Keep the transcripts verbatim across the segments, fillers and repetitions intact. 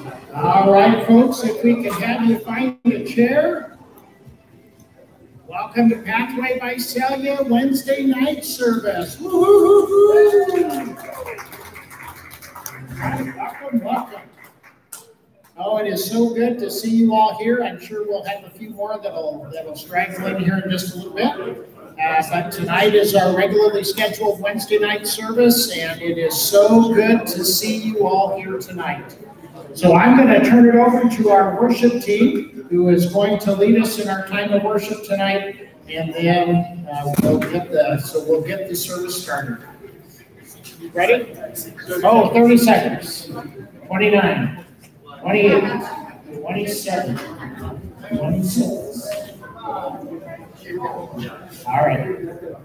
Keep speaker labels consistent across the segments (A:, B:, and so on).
A: All right, folks, if we can have you find a chair. Welcome to Pathway Visalia Wednesday night service. Woo-hoo-hoo-hoo. Welcome, welcome. Oh, it is so good to see you all here. I'm sure we'll have a few more that'll that'll straggle in here in just a little bit. Uh, but tonight is our regularly scheduled Wednesday night service, and it is so good to see you all here tonight. So I'm going to turn it over to our worship team, who is going to lead us in our time of worship tonight, and then uh, we'll get the so we'll get the service started. Ready? Oh, thirty seconds. twenty-nine. twenty-eight, twenty-seven, twenty-six. All right.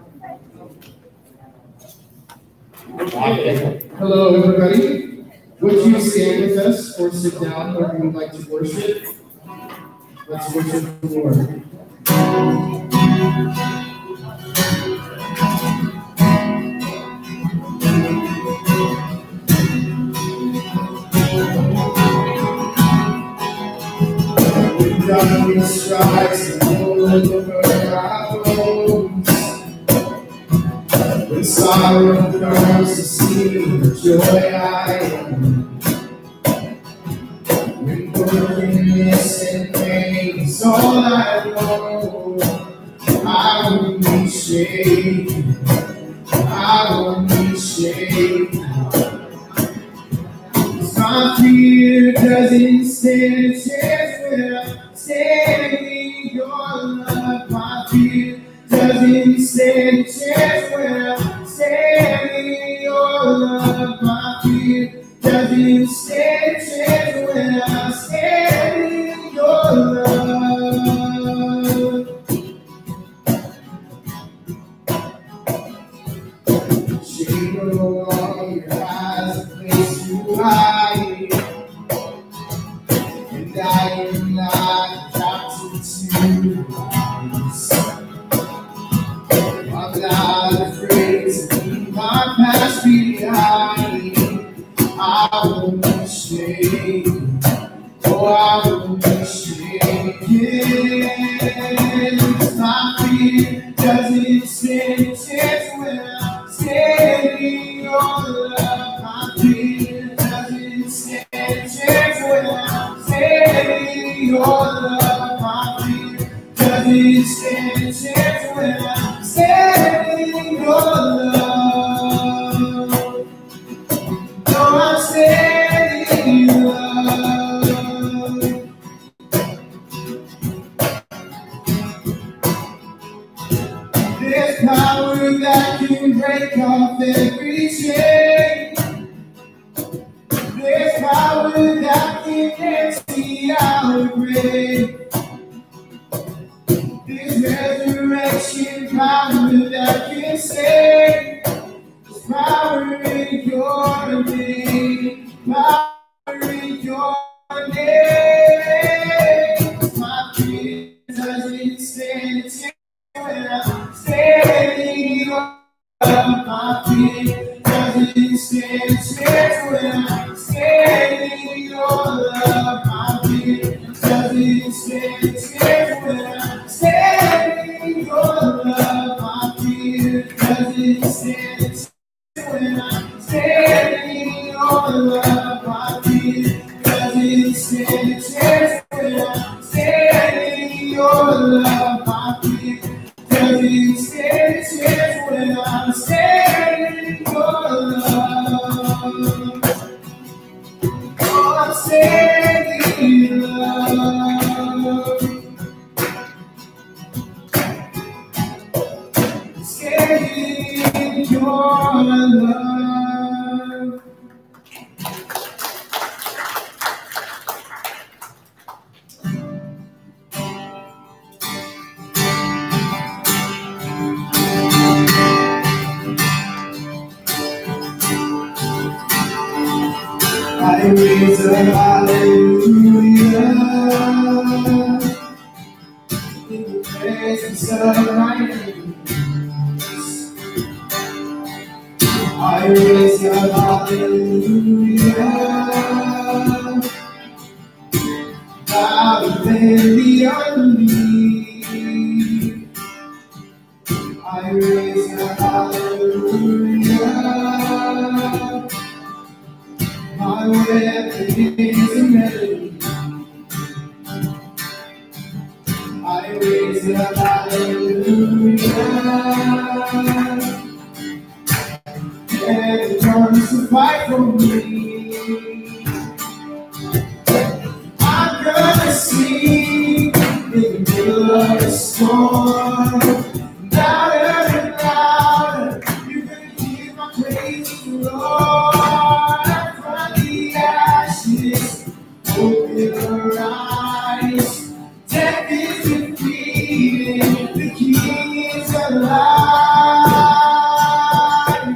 B: Hello, everybody. Would you stand with us or sit down wherever you would like to worship? Let's worship the Lord. Darkness strikes and over our bones. When sorrow comes to see the joy I am. When brokenness and pain is all I know, I won't be shaken. I won't be shaken. My fear doesn't stand a chance when I'm standing in your love. My fear doesn't stand a chance when I'm standing in your love. My fear doesn't stand a chance when I'm standing in your love. Shame no longer has a place to hide. I am not captive to lies. I'm not afraid to leave my past behind. I won't be shaken. Oh, I won't be shaken. My fear doesn't stand a chance when I'm standing in your love. My fear doesn't stand a chance when I'm standing your love. My fear doesn't stand a chance when I'm standing your love. No, I'm standing in your love. There's power that can break off every chain. There's power that can empty our grave. There's resurrection power that can save. There's power in your name. Power in your name. My fear doesn't stand a chance when I'm standing in your love. My fear doesn't stand a chance when I'm standing in your love. My fear doesn't stand a chance when I'm standing in your love. My fear doesn't stand a chance when I'm standing in your love. My fear doesn't stand a chance when I'm standing in your love. My fear doesn't stand a chance when I'm standing in your love. Oh, I'm standing in love. Standing in your love. I raise a hallelujah in the presence of my enemies. I raise a hallelujah and the unbelief. I raise a hallelujah. My weapon is a melody. I raise a hallelujah. And it comes to fight for me. I'm gonna sing in the middle of the storm. Louder and louder, you're gonna hear my praise roar. From the ashes, open your eyes. Death is defeated, the King is alive.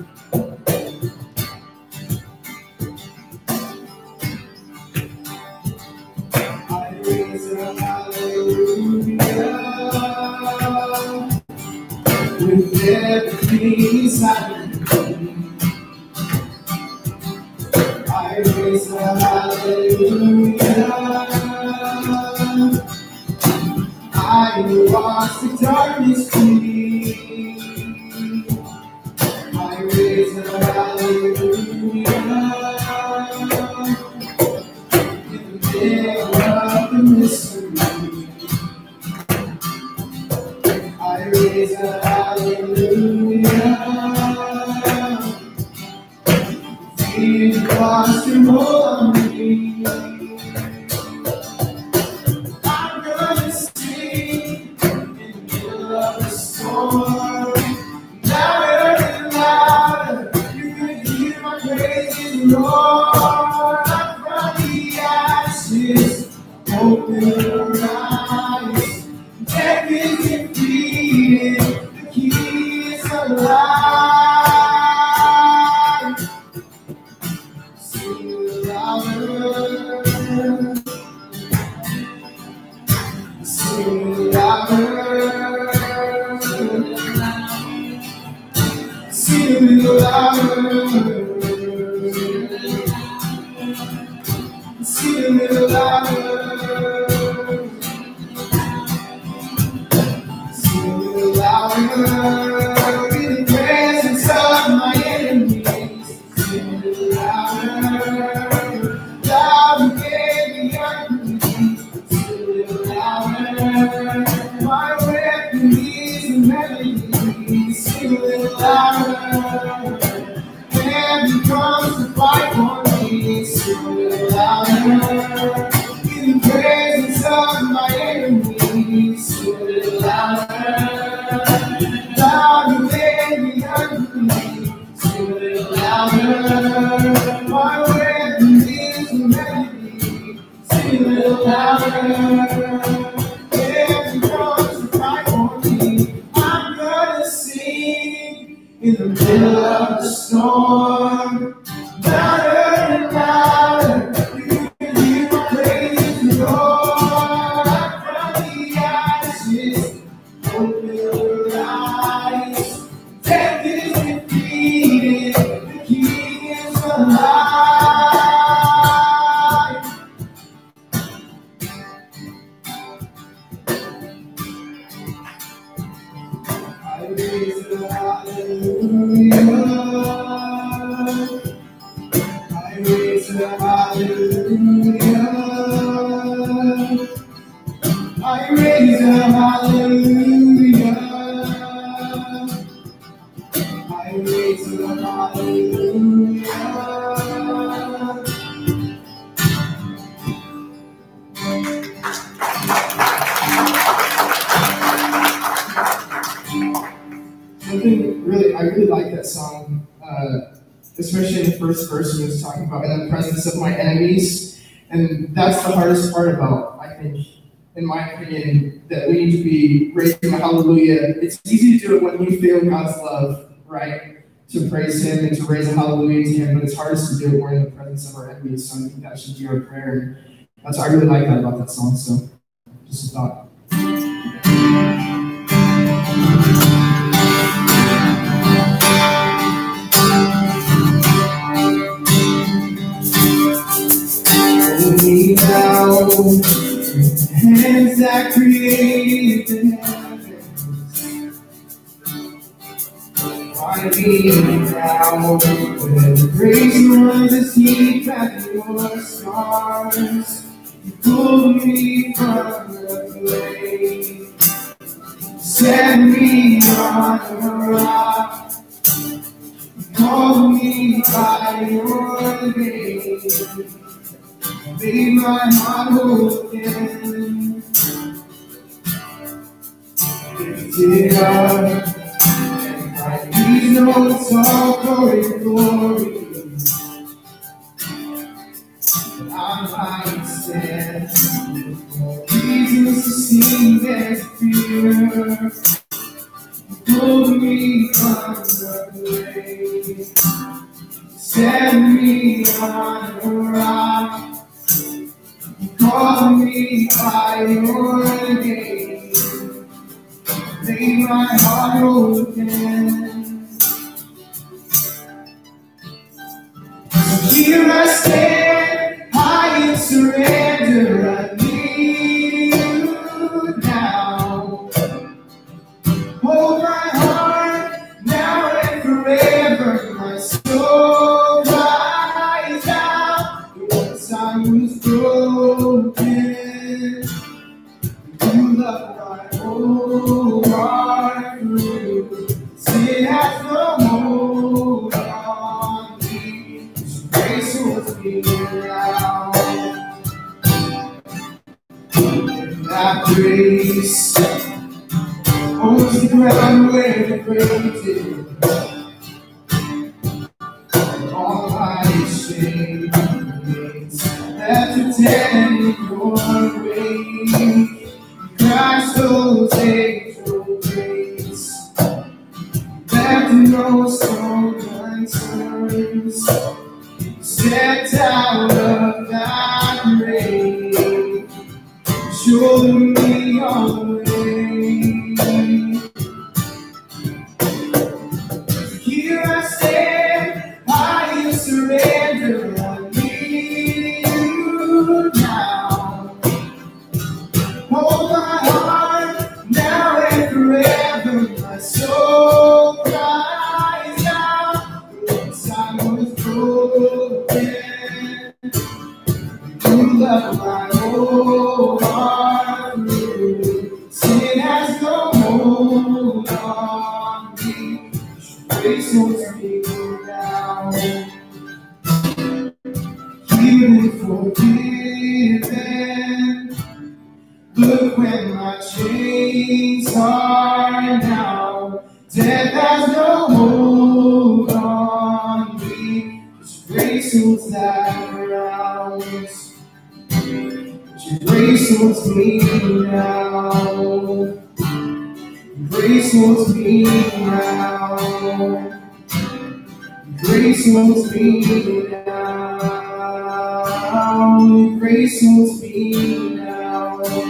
B: I raise a hallelujah. With everything inside me, I raise a hallelujah. I will watch the darkness flee. I raise a hallelujah. In the middle of the mystery, I raise a hallelujah. Fear lost and hold on me. I'm gonna sing in the middle of the storm. Louder and louder, you're gonna hear my praises roar. From the ashes, open your eyes. Death is defeated, the King is alive. Sing louder, sing louder, sing louder, sing louder. Louder in the presence of my enemies. Sing louder, louder in the unbelief. Sing louder, my weapon is a melody. Sing louder, heaven comes to fight for me. Sing louder in the presence of my enemies. Sing louder. Louder than the unbelief, sing louder. My weapon is a melody, sing louder. Heaven comes to fight for me. I'm gonna sing in the middle of the storm. Louder and louder, you can hear my praises roar. From the ashes, open your eyes. Death is defeated, the King is alive. I raise a hallelujah. I raise a hallelujah. I raise a hallelujah. I raise a hallelujah. Something really, I really like that song, uh, especially in the first verse when it's talking about in the presence of my enemies. And that's the hardest part about, I think, in my opinion, that we need to be raising a hallelujah. It's easy to do it when we feel God's love, right? To praise Him and to raise a hallelujah to Him, but it's hardest to do it when we're in the presence of our enemies. So I think that should be our prayer. And that's, I really like that about that song. So just a thought. Hold me down. Hands that create the heavens, find me now where the grace runs as deep as your scars. You pull me from the grave, set me on the rock, call me by your name. Made my heart whole again. Lift it up, and I need no it's all glory, glory. I might stand for reasons to sing and fear. You pulled me from the grave, set me on the rock. Call me by your name, make my heart whole again. Here I stand, I in surrender, I need you now. Hold my heart now and forever, my soul cries out. Once I was broken, you love my whole heart through. Sin has no hold on me, grace holds me now. That grace owns the ground where the grave is. All my shame after telling your way, Christ will take your grace. Left no stone unturned, stepped out of that grave, showed me all the way. Here I stand, I surrender. Hold my heart now and forever, my soul cries out. Once I was broken, you love my whole heart through. Sin has no hold on me, grace holds me now. Healed, forgiven. Look where my chains are now. Death has no hold on me. His grace holds that around. Your grace holds me now. Your grace holds me now. Your grace holds me now. Your grace holds me now.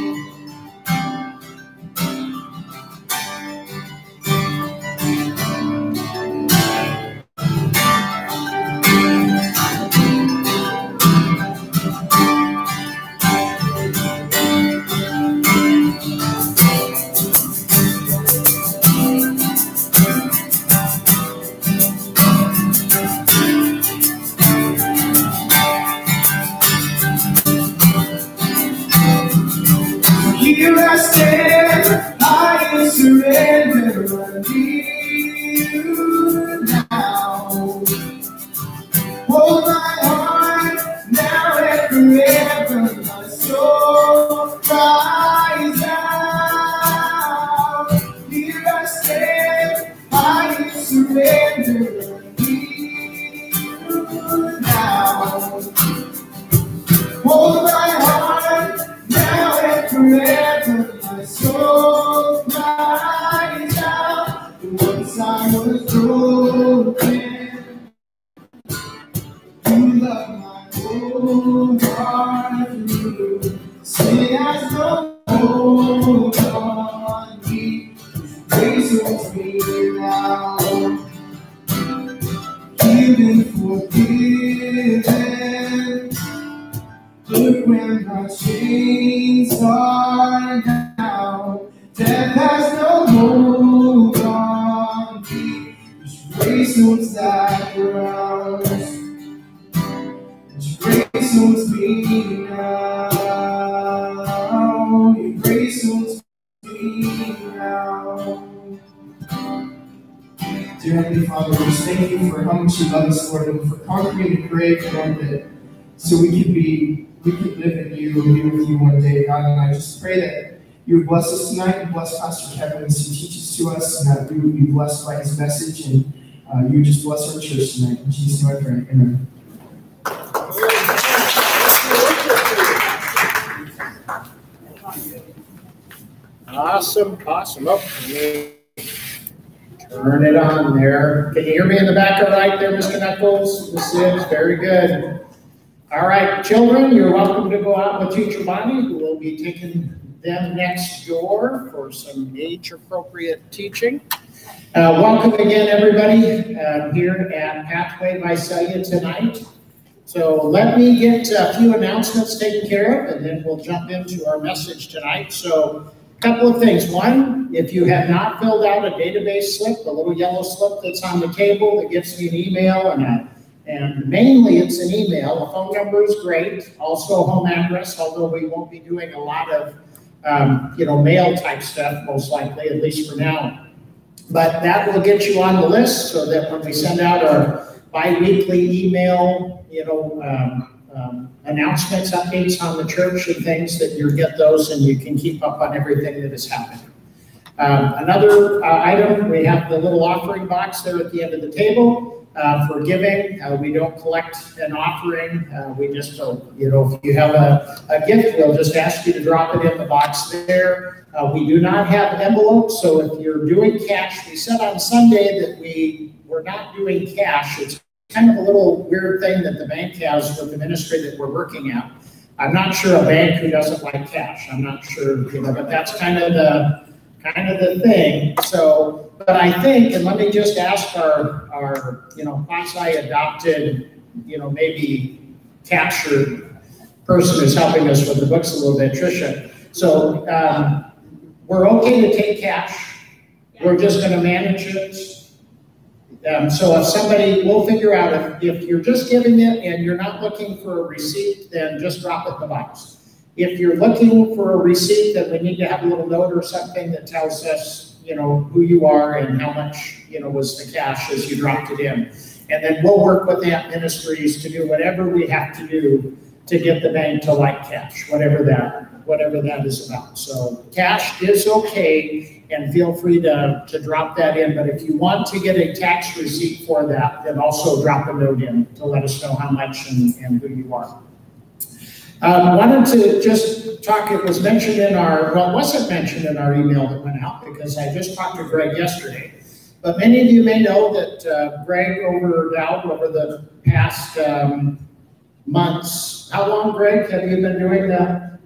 B: Here I stand, I surrender, I need you now. Hold my heart now and forever, my soul cries out. Here I stand, I surrender, I need you now. Hold my heart now and forever, my soul cries out. Once I was broken, you love my whole heart through. Sin has no hold on me, grace holds me now. Healed and forgiven. Look Look when my chains are down, death has no hold on me. His grace owns that ground. His grace owns me now. Your grace owns me now. Dear Heavenly Father, we just thank you for how much you love us, Lord, and for conquering the grave, Lord, that so we could be, we could live in you and be with you one day, God. And I just pray that you would bless us tonight and bless Pastor Kevin as he teaches to us, and that we would be blessed by his message, and uh, you would just bless our church tonight. In Jesus' name I pray. Amen.
A: Awesome, awesome. Oh, turn it on there. Can you hear me in the back all right there, Mister Knuckles? This is very good. All right, children, you're welcome to go out with Teacher Bonnie, who will be taking them next door for some age-appropriate teaching. Uh, welcome again, everybody, uh, here at Pathway Visalia tonight. So let me get a few announcements taken care of, and then we'll jump into our message tonight. So a couple of things. One, if you have not filled out a database slip, the little yellow slip that's on the table that gives me an email, and, a, and mainly it's an email. A phone number is great. Also a home address, although we won't be doing a lot of um, you know, mail type stuff, most likely, at least for now. But that will get you on the list so that when we send out our bi-weekly email, you know, um, um, announcements, updates on the church and things, that you get those and you can keep up on everything that is happening. Um, another uh, item, we have the little offering box there at the end of the table uh, for giving. Uh, we don't collect an offering. Uh, we just, uh, you know, if you have a, a gift, we'll just ask you to drop it in the box there. Uh, we do not have envelopes, so if you're doing cash, we said on Sunday that we were not doing cash. It's kind of a little weird thing that the bank has with the ministry that we're working at. I'm not sure a bank who doesn't like cash. I'm not sure, you know, but that's kind of the kind of the thing. So, but I think, and let me just ask our, our you know, quasi-adopted, you know, maybe captured person who's helping us with the books a little bit, Tricia. So um, we're okay to take cash. We're just going to manage it. Um, so if somebody, we'll figure out if, if you're just giving it and you're not looking for a receipt, then just drop it in the box. If you're looking for a receipt, then we need to have a little note or something that tells us, you know, who you are and how much, you know, was the cash as you dropped it in. And then we'll work with Ant Ministries to do whatever we have to do to get the bank to like cash, whatever that, whatever that is about. So cash is okay, and feel free to, to drop that in. But if you want to get a tax receipt for that, then also drop a note in to let us know how much and, and who you are. Um, I wanted to just talk, it was mentioned in our, well, it wasn't mentioned in our email that went out because I just talked to Greg yesterday. But many of you may know that uh, Greg overdahled over the past um, months. How long, Greg, have you been doing that?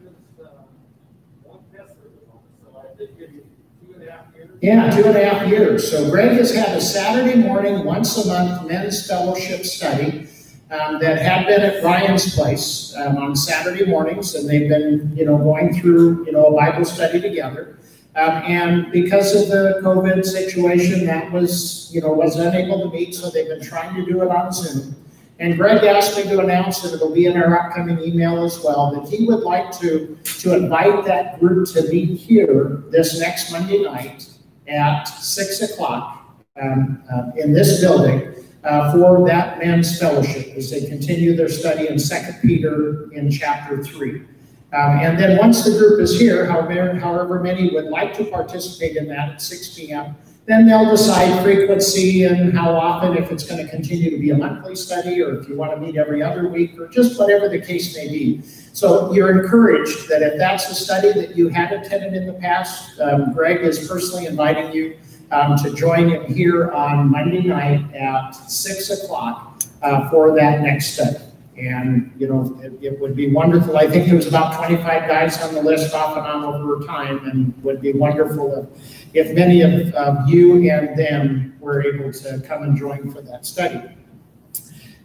A: Yeah, two and a half years. So Greg has had a Saturday morning, once a month, men's fellowship study um, that had been at Ryan's place um, on Saturday mornings, and they've been, you know, going through, you know, a Bible study together. Um, and because of the COVID situation, that was, you know, was unable to meet, so they've been trying to do it on Zoom. And Greg asked me to announce, and it'll be in our upcoming email as well, that he would like to, to invite that group to meet here this next Monday night at six o'clock um, uh, in this building uh, for that men's fellowship as they continue their study in Second Peter in chapter three. Um, and then once the group is here, however, however many would like to participate in that at six p m, then they'll decide frequency and how often, if it's going to continue to be a monthly study, or if you want to meet every other week, or just whatever the case may be. So you're encouraged that if that's a study that you had attended in the past, um, Greg is personally inviting you um, to join him here on Monday night at six o'clock uh, for that next study. And, you know, it, it would be wonderful. I think there was about twenty-five guys on the list off and on over time, and would be wonderful if, if many of um, you and them were able to come and join for that study.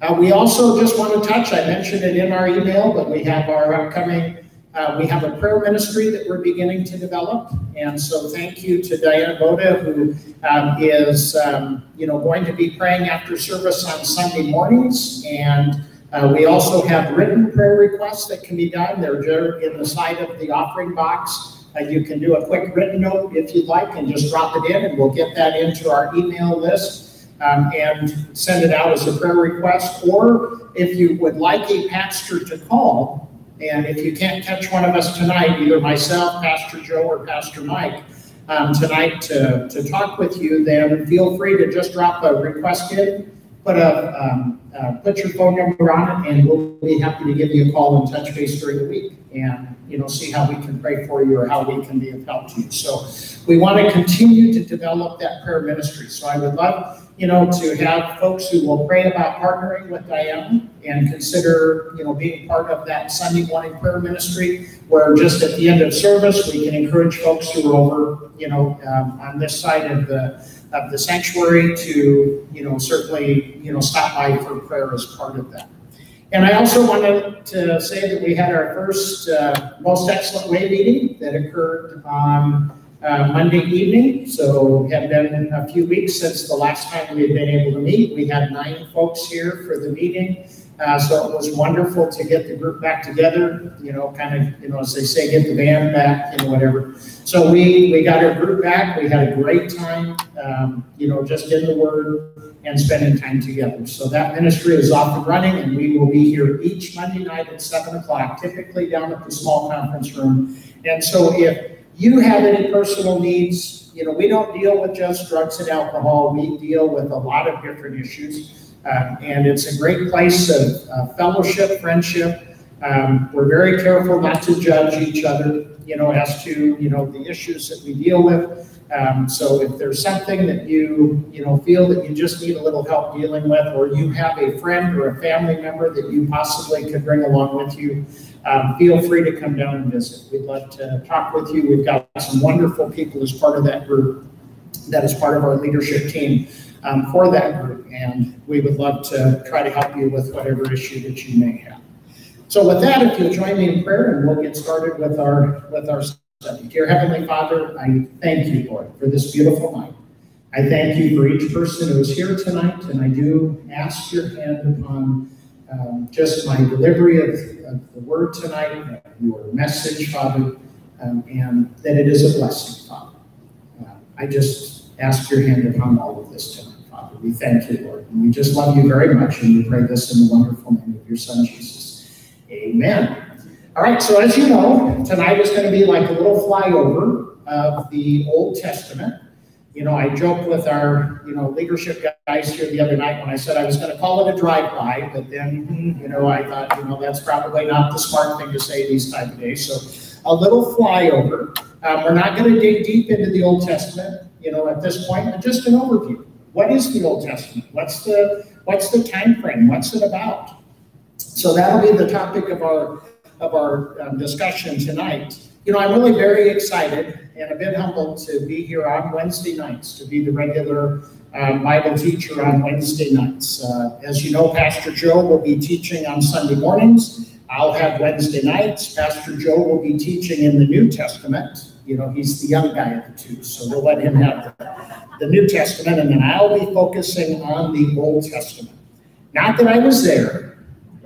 A: Uh, we also just want to touch, I mentioned it in our email, but we have our upcoming, uh, we have a prayer ministry that we're beginning to develop. And so thank you to Diana Boda, who um, is, um, you know, going to be praying after service on Sunday mornings. And uh, we also have written prayer requests that can be done. They're in the side of the offering box. Uh, you can do a quick written note if you'd like and just drop it in, and we'll get that into our email list. Um, and send it out as a prayer request, or if you would like a pastor to call, and if you can't catch one of us tonight, either myself, Pastor Joe, or Pastor Mike, um, tonight to, to talk with you, then feel free to just drop a request in, put a um, uh, put your phone number on it, and we'll be happy to give you a call and touch base during the week, and you know, see how we can pray for you or how we can be of help to you. So we want to continue to develop that prayer ministry. So I would love, you know, to have folks who will pray about partnering with Diana and consider, you know, being part of that Sunday morning prayer ministry, where just at the end of service, we can encourage folks who are over, you know, um, on this side of the of the sanctuary to, you know, certainly, you know, stop by for prayer as part of that. And I also wanted to say that we had our first uh, Most Excellent Way meeting that occurred on Uh, Monday evening, so it had been a few weeks since the last time we had been able to meet. We had nine folks here for the meeting, uh, so it was wonderful to get the group back together, you know, kind of, you know, as they say, get the band back, you know, whatever. So we, we got our group back, we had a great time, um, you know, just in the Word and spending time together. So that ministry is off and running, and we will be here each Monday night at seven o'clock, typically down at the small conference room. And so if you have any personal needs, you know, we don't deal with just drugs and alcohol. We deal with a lot of different issues. Uh, and it's a great place of uh, fellowship, friendship. Um, we're very careful not to judge each other, you know, as to, you know, the issues that we deal with. Um, so if there's something that you, you know, feel that you just need a little help dealing with, or you have a friend or a family member that you possibly could bring along with you, Um, feel free to come down and visit. We'd love to talk with you. We've got some wonderful people as part of that group, that is part of our leadership team um, for that group, and we would love to try to help you with whatever issue that you may have. So with that, if you'll join me in prayer, and we'll get started with our with our study. Dear Heavenly Father, I thank you, Lord, for this beautiful night. I thank you for each person who is here tonight, and I do ask your hand upon Um, just my delivery of, of the word tonight, your message, Father, um, and that it is a blessing, Father. Uh, I just ask your hand upon all of this tonight, Father. We thank you, Lord, and we just love you very much, and we pray this in the wonderful name of your Son, Jesus. Amen. All right, so as you know, tonight is going to be like a little flyover of the Old Testament. You know, I joked with our, you know, leadership guys here the other night when I said I was going to call it a drive-by, but then, you know, I thought, you know, that's probably not the smart thing to say these type of days. So a little flyover. Um, we're not going to dig deep into the Old Testament, you know, at this point, but just an overview. What is the Old Testament? What's the what's the time frame? What's it about? So that'll be the topic of our of our um, discussion tonight. You know, I'm really very excited and a bit humbled to be here on Wednesday nights, to be the regular um, Bible teacher on Wednesday nights. Uh, as you know, Pastor Joe will be teaching on Sunday mornings. I'll have Wednesday nights. Pastor Joe will be teaching in the New Testament. You know, he's the young guy of the two, so we'll let him have the, the New Testament, and then I'll be focusing on the Old Testament. Not that I was there,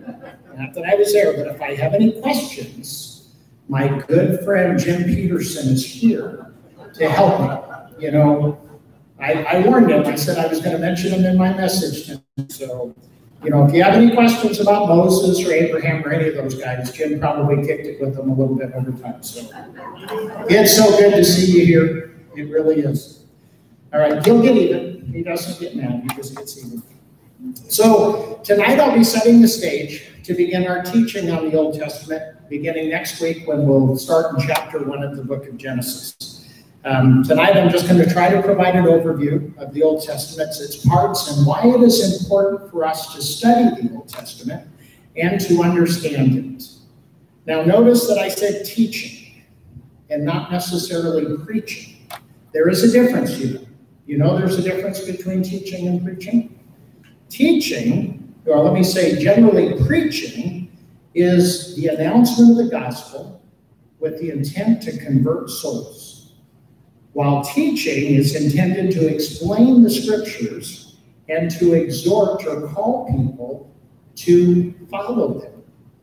A: not that I was there, but if I have any questions, my good friend Jim Peterson is here to help me. You know, I, I warned him. I said I was going to mention him in my message to him. So, you know, if you have any questions about Moses or Abraham or any of those guys, Jim probably kicked it with them a little bit over time. So it's so good to see you here. It really is. All right, he'll get even. He doesn't get mad. He just gets even. So tonight I'll be setting the stage to begin our teaching on the Old Testament, beginning next week when we'll start in chapter one of the book of Genesis. Um, tonight I'm just going to try to provide an overview of the Old Testament, its parts, and why it is important for us to study the Old Testament and to understand it. Now notice that I said teaching and not necessarily preaching. There is a difference, you know. You know there's a difference between teaching and preaching? Teaching or let me say generally preaching, is the announcement of the gospel with the intent to convert souls, while teaching is intended to explain the scriptures and to exhort or call people to follow them.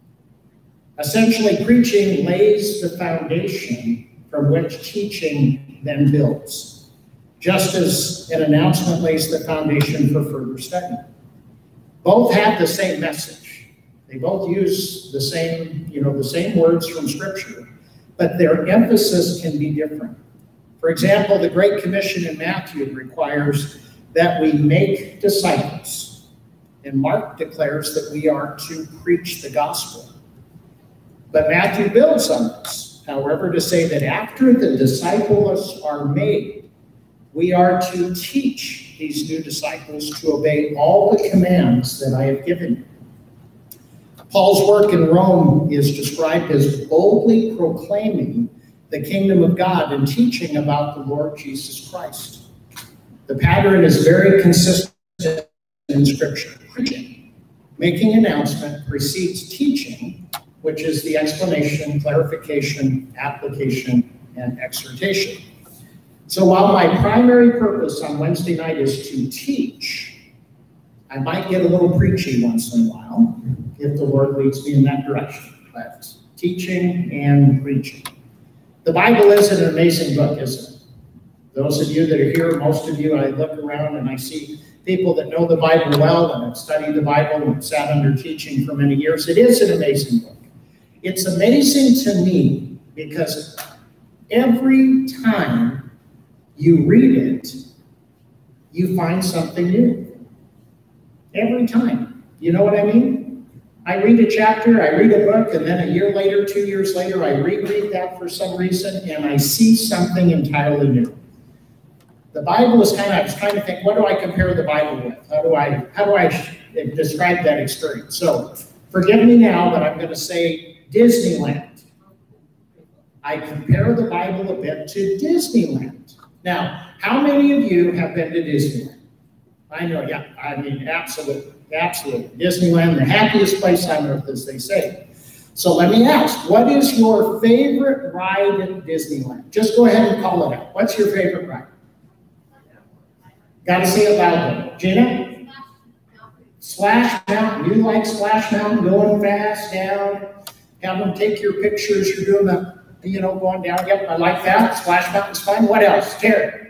A: Essentially, preaching lays the foundation from which teaching then builds, just as an announcement lays the foundation for further study. Both have the same message. They both use the same, you know, the same words from Scripture, but their emphasis can be different. For example, the Great Commission in Matthew requires that we make disciples, and Mark declares that we are to preach the gospel. But Matthew builds on this, however, to say that after the disciples are made, we are to teach these new disciples to obey all the commands that I have given you. Paul's work in Rome is described as boldly proclaiming the kingdom of God and teaching about the Lord Jesus Christ. The pattern is very consistent in Scripture. Preaching, making announcement, precedes teaching, which is the explanation, clarification, application, and exhortation. So while my primary purpose on Wednesday night is to teach, I might get a little preachy once in a while if the Lord leads me in that direction. But teaching and preaching. The Bible is an amazing book, isn't it? Those of you that are here, most of you, I look around and I see people that know the Bible well and have studied the Bible and sat under teaching for many years. It is an amazing book. It's amazing to me because every time you read it, you find something new. Every time. You know what I mean? I read a chapter, I read a book, and then a year later, two years later, I reread that for some reason, and I see something entirely new. The Bible is kind of, I was trying to think, what do I compare the Bible with? How do I, how do I describe that experience? So, forgive me now, but I'm going to say Disneyland. I compare the Bible a bit to Disneyland. Now, how many of you have been to Disneyland? I know, yeah, I mean, absolutely, absolutely. Disneyland, the happiest place on earth, as they say. So let me ask, what is your favorite ride at Disneyland? Just go ahead and call it out. What's your favorite ride? Got to say it loudly. Gina? Splash Mountain. You like Splash Mountain, going fast down, have them take your pictures. You're doing the, you know, going down. Yep, I like that. Splash Mountain's fun. What else? Terry?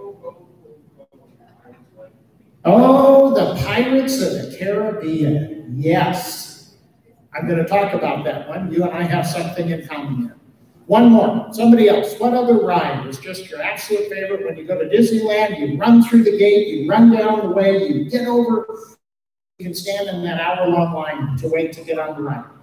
A: Oh, the Pirates of the Caribbean. Yes. I'm going to talk about that one. You and I have something in common there. One more. Somebody else. What other ride is just your absolute favorite? When you go to Disneyland, you run through the gate, you run down the way, you get over. You can stand in that hour-long line to wait to get on the ride.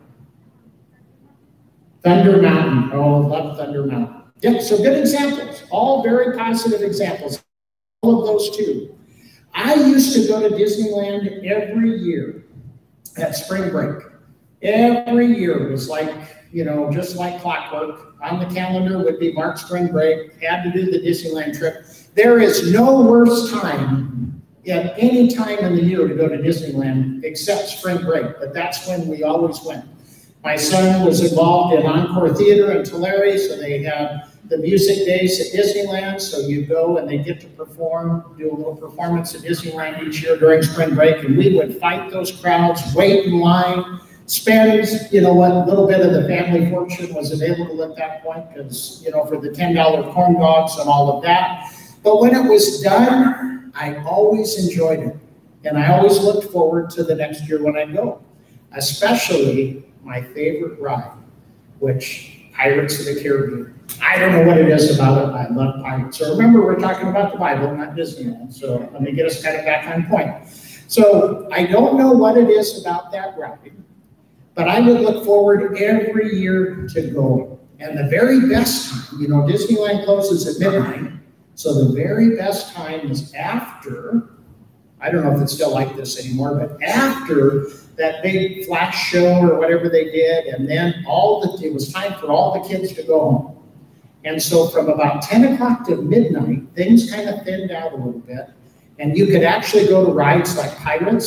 A: Thunder Mountain. Oh, love Thunder Mountain. Yep, so good examples. All very positive examples. All of those too. I used to go to Disneyland every year at spring break. Every year was like, you know, just like clockwork. On the calendar would be March spring break. Had to do the Disneyland trip. There is no worse time at any time in the year to go to Disneyland except spring break, but that's when we always went. My son was involved in Encore Theater in Tulare, so they had the music days at Disneyland, so you go and they get to perform, do a little performance at Disneyland each year during spring break, and we would fight those crowds, wait in line, spend, you know what, a little bit of the family fortune was available at that point, because, you know, for the ten dollar corn dogs and all of that. But when it was done, I always enjoyed it, and I always looked forward to the next year when I'd go, especially my favorite ride, which Pirates of the Caribbean. I don't know what it is about it. I love pirates. So remember, we're talking about the Bible, not Disneyland. So let me get us kind of back on point. So I don't know what it is about that ride, but I would look forward every year to going. And the very best time, you know, Disneyland closes at midnight. So the very best time is after, I don't know if it's still like this anymore, but after that big flash show or whatever they did, and then all the, it was time for all the kids to go home. And so from about ten o'clock to midnight, things kind of thinned out a little bit, and you could actually go to rides like Pirates,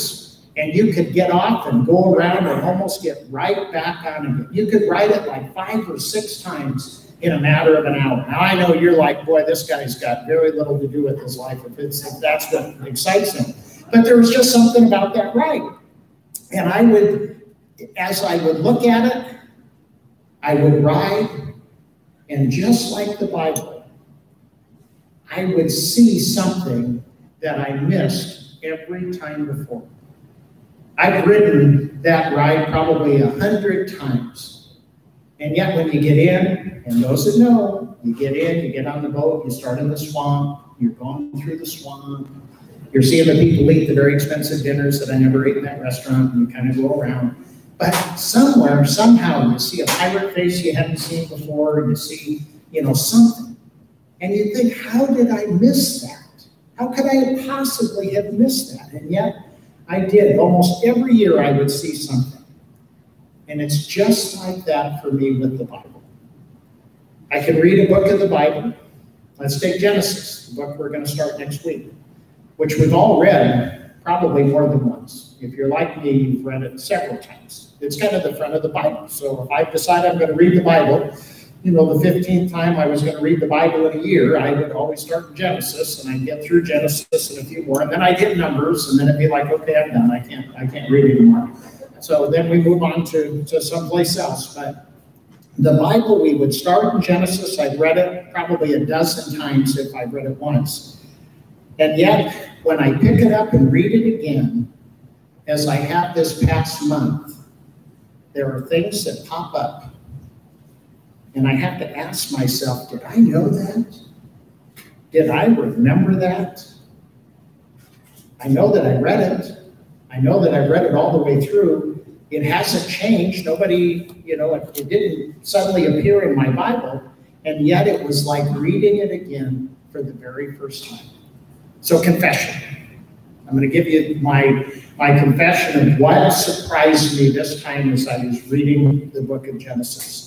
A: And you could get off and go around and almost get right back on again. You could write it like five or six times in a matter of an hour. Now I know you're like, boy, this guy's got very little to do with his life if, it's, if that's what excites him. But there was just something about that right. And I would, as I would look at it, I would ride, and just like the Bible, I would see something that I missed every time before. I've ridden that ride probably a hundred times. And yet when you get in, and those that know, you get in, you get on the boat, you start in the swamp, you're going through the swamp, you're seeing the people eat the very expensive dinners that I never ate in that restaurant, and you kind of go around. But somewhere, somehow, you see a pirate face you hadn't seen before, and you see, you know, something. And you think, how did I miss that? How could I possibly have missed that? And yet, I did. Almost every year I would see something. And it's just like that for me with the Bible. I can read a book of the Bible. Let's take Genesis, the book we're going to start next week, which we've all read probably more than once. If you're like me, you've read it several times. It's kind of the front of the Bible. So if I decide I'm going to read the Bible, you know, the fifteenth time I was going to read the Bible in a year, I would always start in Genesis, and I'd get through Genesis and a few more, and then I'd hit Numbers, and then it'd be like, okay, I'm done. I can't, I can't read anymore. So then we move on to, to someplace else. But the Bible, we would start in Genesis. I've read it probably a dozen times if I've read it once. And yet, when I pick it up and read it again, as I have this past month, there are things that pop up. And I have to ask myself, did I know that? Did I remember that? I know that I read it. I know that I read it all the way through. It hasn't changed. Nobody, you know, it, it didn't suddenly appear in my Bible. And yet it was like reading it again for the very first time. So confession. I'm going to give you my, my confession of what surprised me this time as I was reading the book of Genesis.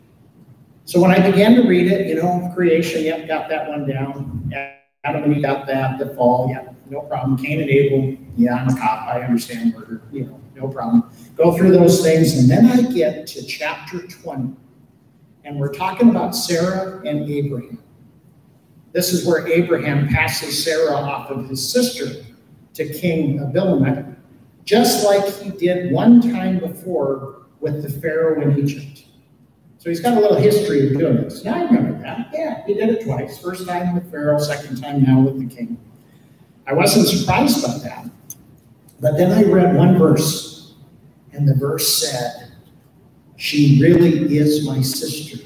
A: So when I began to read it, you know, creation, yep, got that one down. Adam and Eve got that, the fall, yeah, no problem. Cain and Abel, yeah, I'm a cop, I understand murder, you know, no problem. Go through those things, and then I get to chapter twenty, and we're talking about Sarah and Abraham. This is where Abraham passes Sarah off of his sister to King Abimelech, just like he did one time before with the Pharaoh in Egypt. So he's got a little history of doing this. Yeah, I remember that. Yeah, he did it twice. First time with Pharaoh, second time now with the king. I wasn't surprised by that. But then I read one verse, and the verse said, she really is my sister.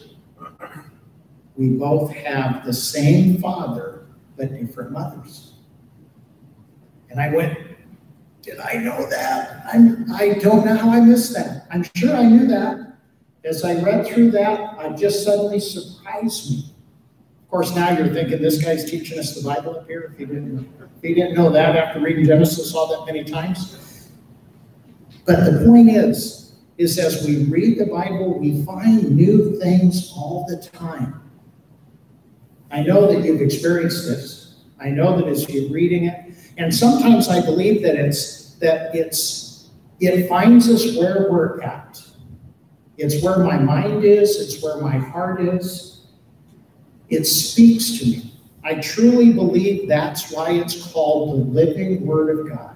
A: We both have the same father, but different mothers. And I went, did I know that? I'm, I don't know how I missed that. I'm sure I knew that. As I read through that, it just suddenly surprised me. Of course, now you're thinking, this guy's teaching us the Bible up here, if he didn't, if he didn't know that after reading Genesis all that many times. But the point is, is as we read the Bible, we find new things all the time. I know that you've experienced this. I know that as you're reading it, and sometimes I believe that it's that it's it finds us where we're at. It's where my mind is. It's where my heart is. It speaks to me. I truly believe that's why it's called the living Word of God.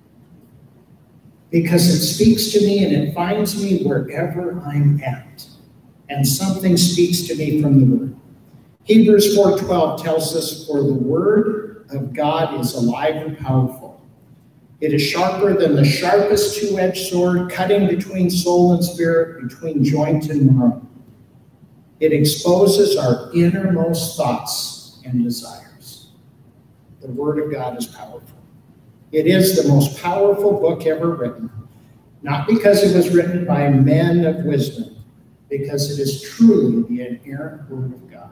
A: Because it speaks to me and it finds me wherever I'm at. And something speaks to me from the Word. Hebrews four twelve tells us, for the Word of God is alive and powerful. It is sharper than the sharpest two-edged sword, cutting between soul and spirit, between joint and marrow. It exposes our innermost thoughts and desires. The Word of God is powerful. It is the most powerful book ever written, not because it was written by men of wisdom, because it is truly the inerrant Word of God.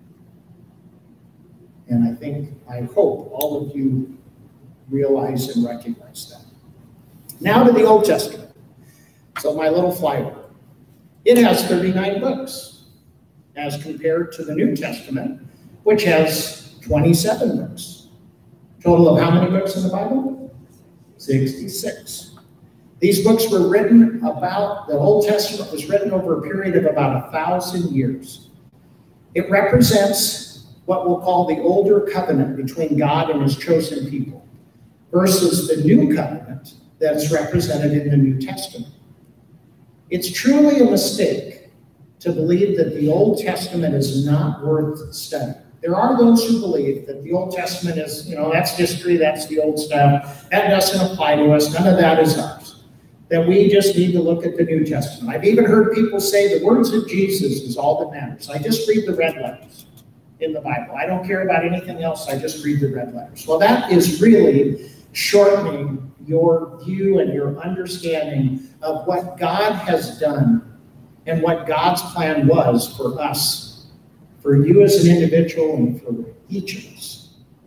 A: And I think, I hope all of you realize and recognize that. Now to the Old Testament. So my little flyover. It has thirty-nine books as compared to the New Testament, which has twenty-seven books. Total of how many books in the Bible? sixty-six. These books were written about, the Old Testament was written over a period of about a thousand years. It represents what we'll call the older covenant between God and his chosen people versus the new covenant that's represented in the New Testament. It's truly a mistake to believe that the Old Testament is not worth studying. There are those who believe that the Old Testament is, you know, that's history, that's the old stuff, that doesn't apply to us, none of that is ours. That we just need to look at the New Testament. I've even heard people say the words of Jesus is all that matters. I just read the red letters in the Bible. I don't care about anything else, I just read the red letters. Well, that is really shortening your view and your understanding of what God has done and what God's plan was for us, for you as an individual and for each of us.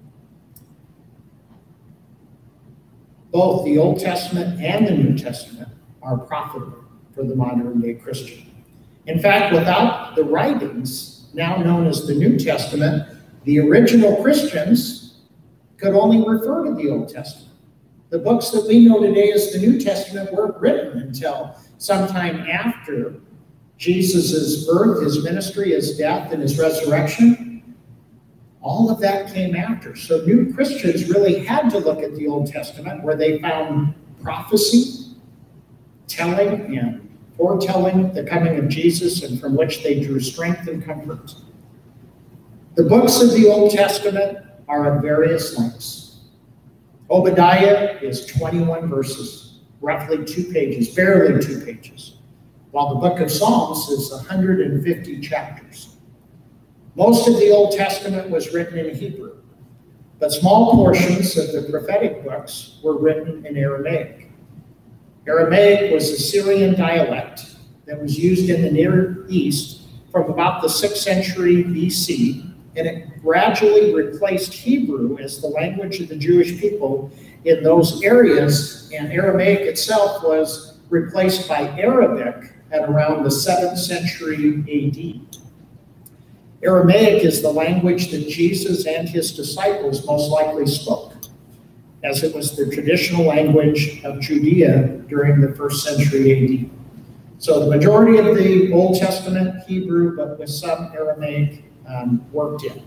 A: Both the Old Testament and the New Testament are profitable for the modern day Christian. In fact, without the writings, now known as the New Testament, the original Christians could only refer to the Old Testament. The books that we know today as the New Testament weren't written until sometime after Jesus' birth, his ministry, his death, and his resurrection. All of that came after. So new Christians really had to look at the Old Testament where they found prophecy, telling and foretelling the coming of Jesus, and from which they drew strength and comfort. The books of the Old Testament are of various lengths. Obadiah is twenty-one verses, roughly two pages, barely two pages, while the book of Psalms is one hundred fifty chapters. Most of the Old Testament was written in Hebrew, but small portions of the prophetic books were written in Aramaic. Aramaic was a Syrian dialect that was used in the Near East from about the sixth century B C, and it gradually replaced Hebrew as the language of the Jewish people in those areas, and Aramaic itself was replaced by Arabic at around the seventh century A D. Aramaic is the language that Jesus and his disciples most likely spoke, as it was the traditional language of Judea during the first century A D. So the majority of the Old Testament, Hebrew, but with some Aramaic um, worked in.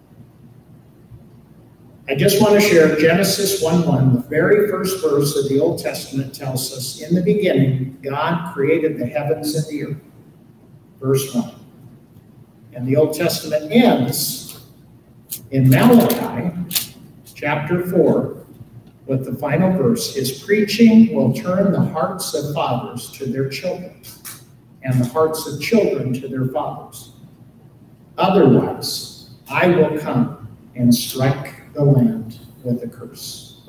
A: I just want to share Genesis one one, the very first verse of the Old Testament tells us, in the beginning, God created the heavens and the earth. Verse one. And the Old Testament ends in Malachi chapter four with the final verse. His preaching will turn the hearts of fathers to their children and the hearts of children to their fathers. Otherwise, I will come and strike the land with a curse.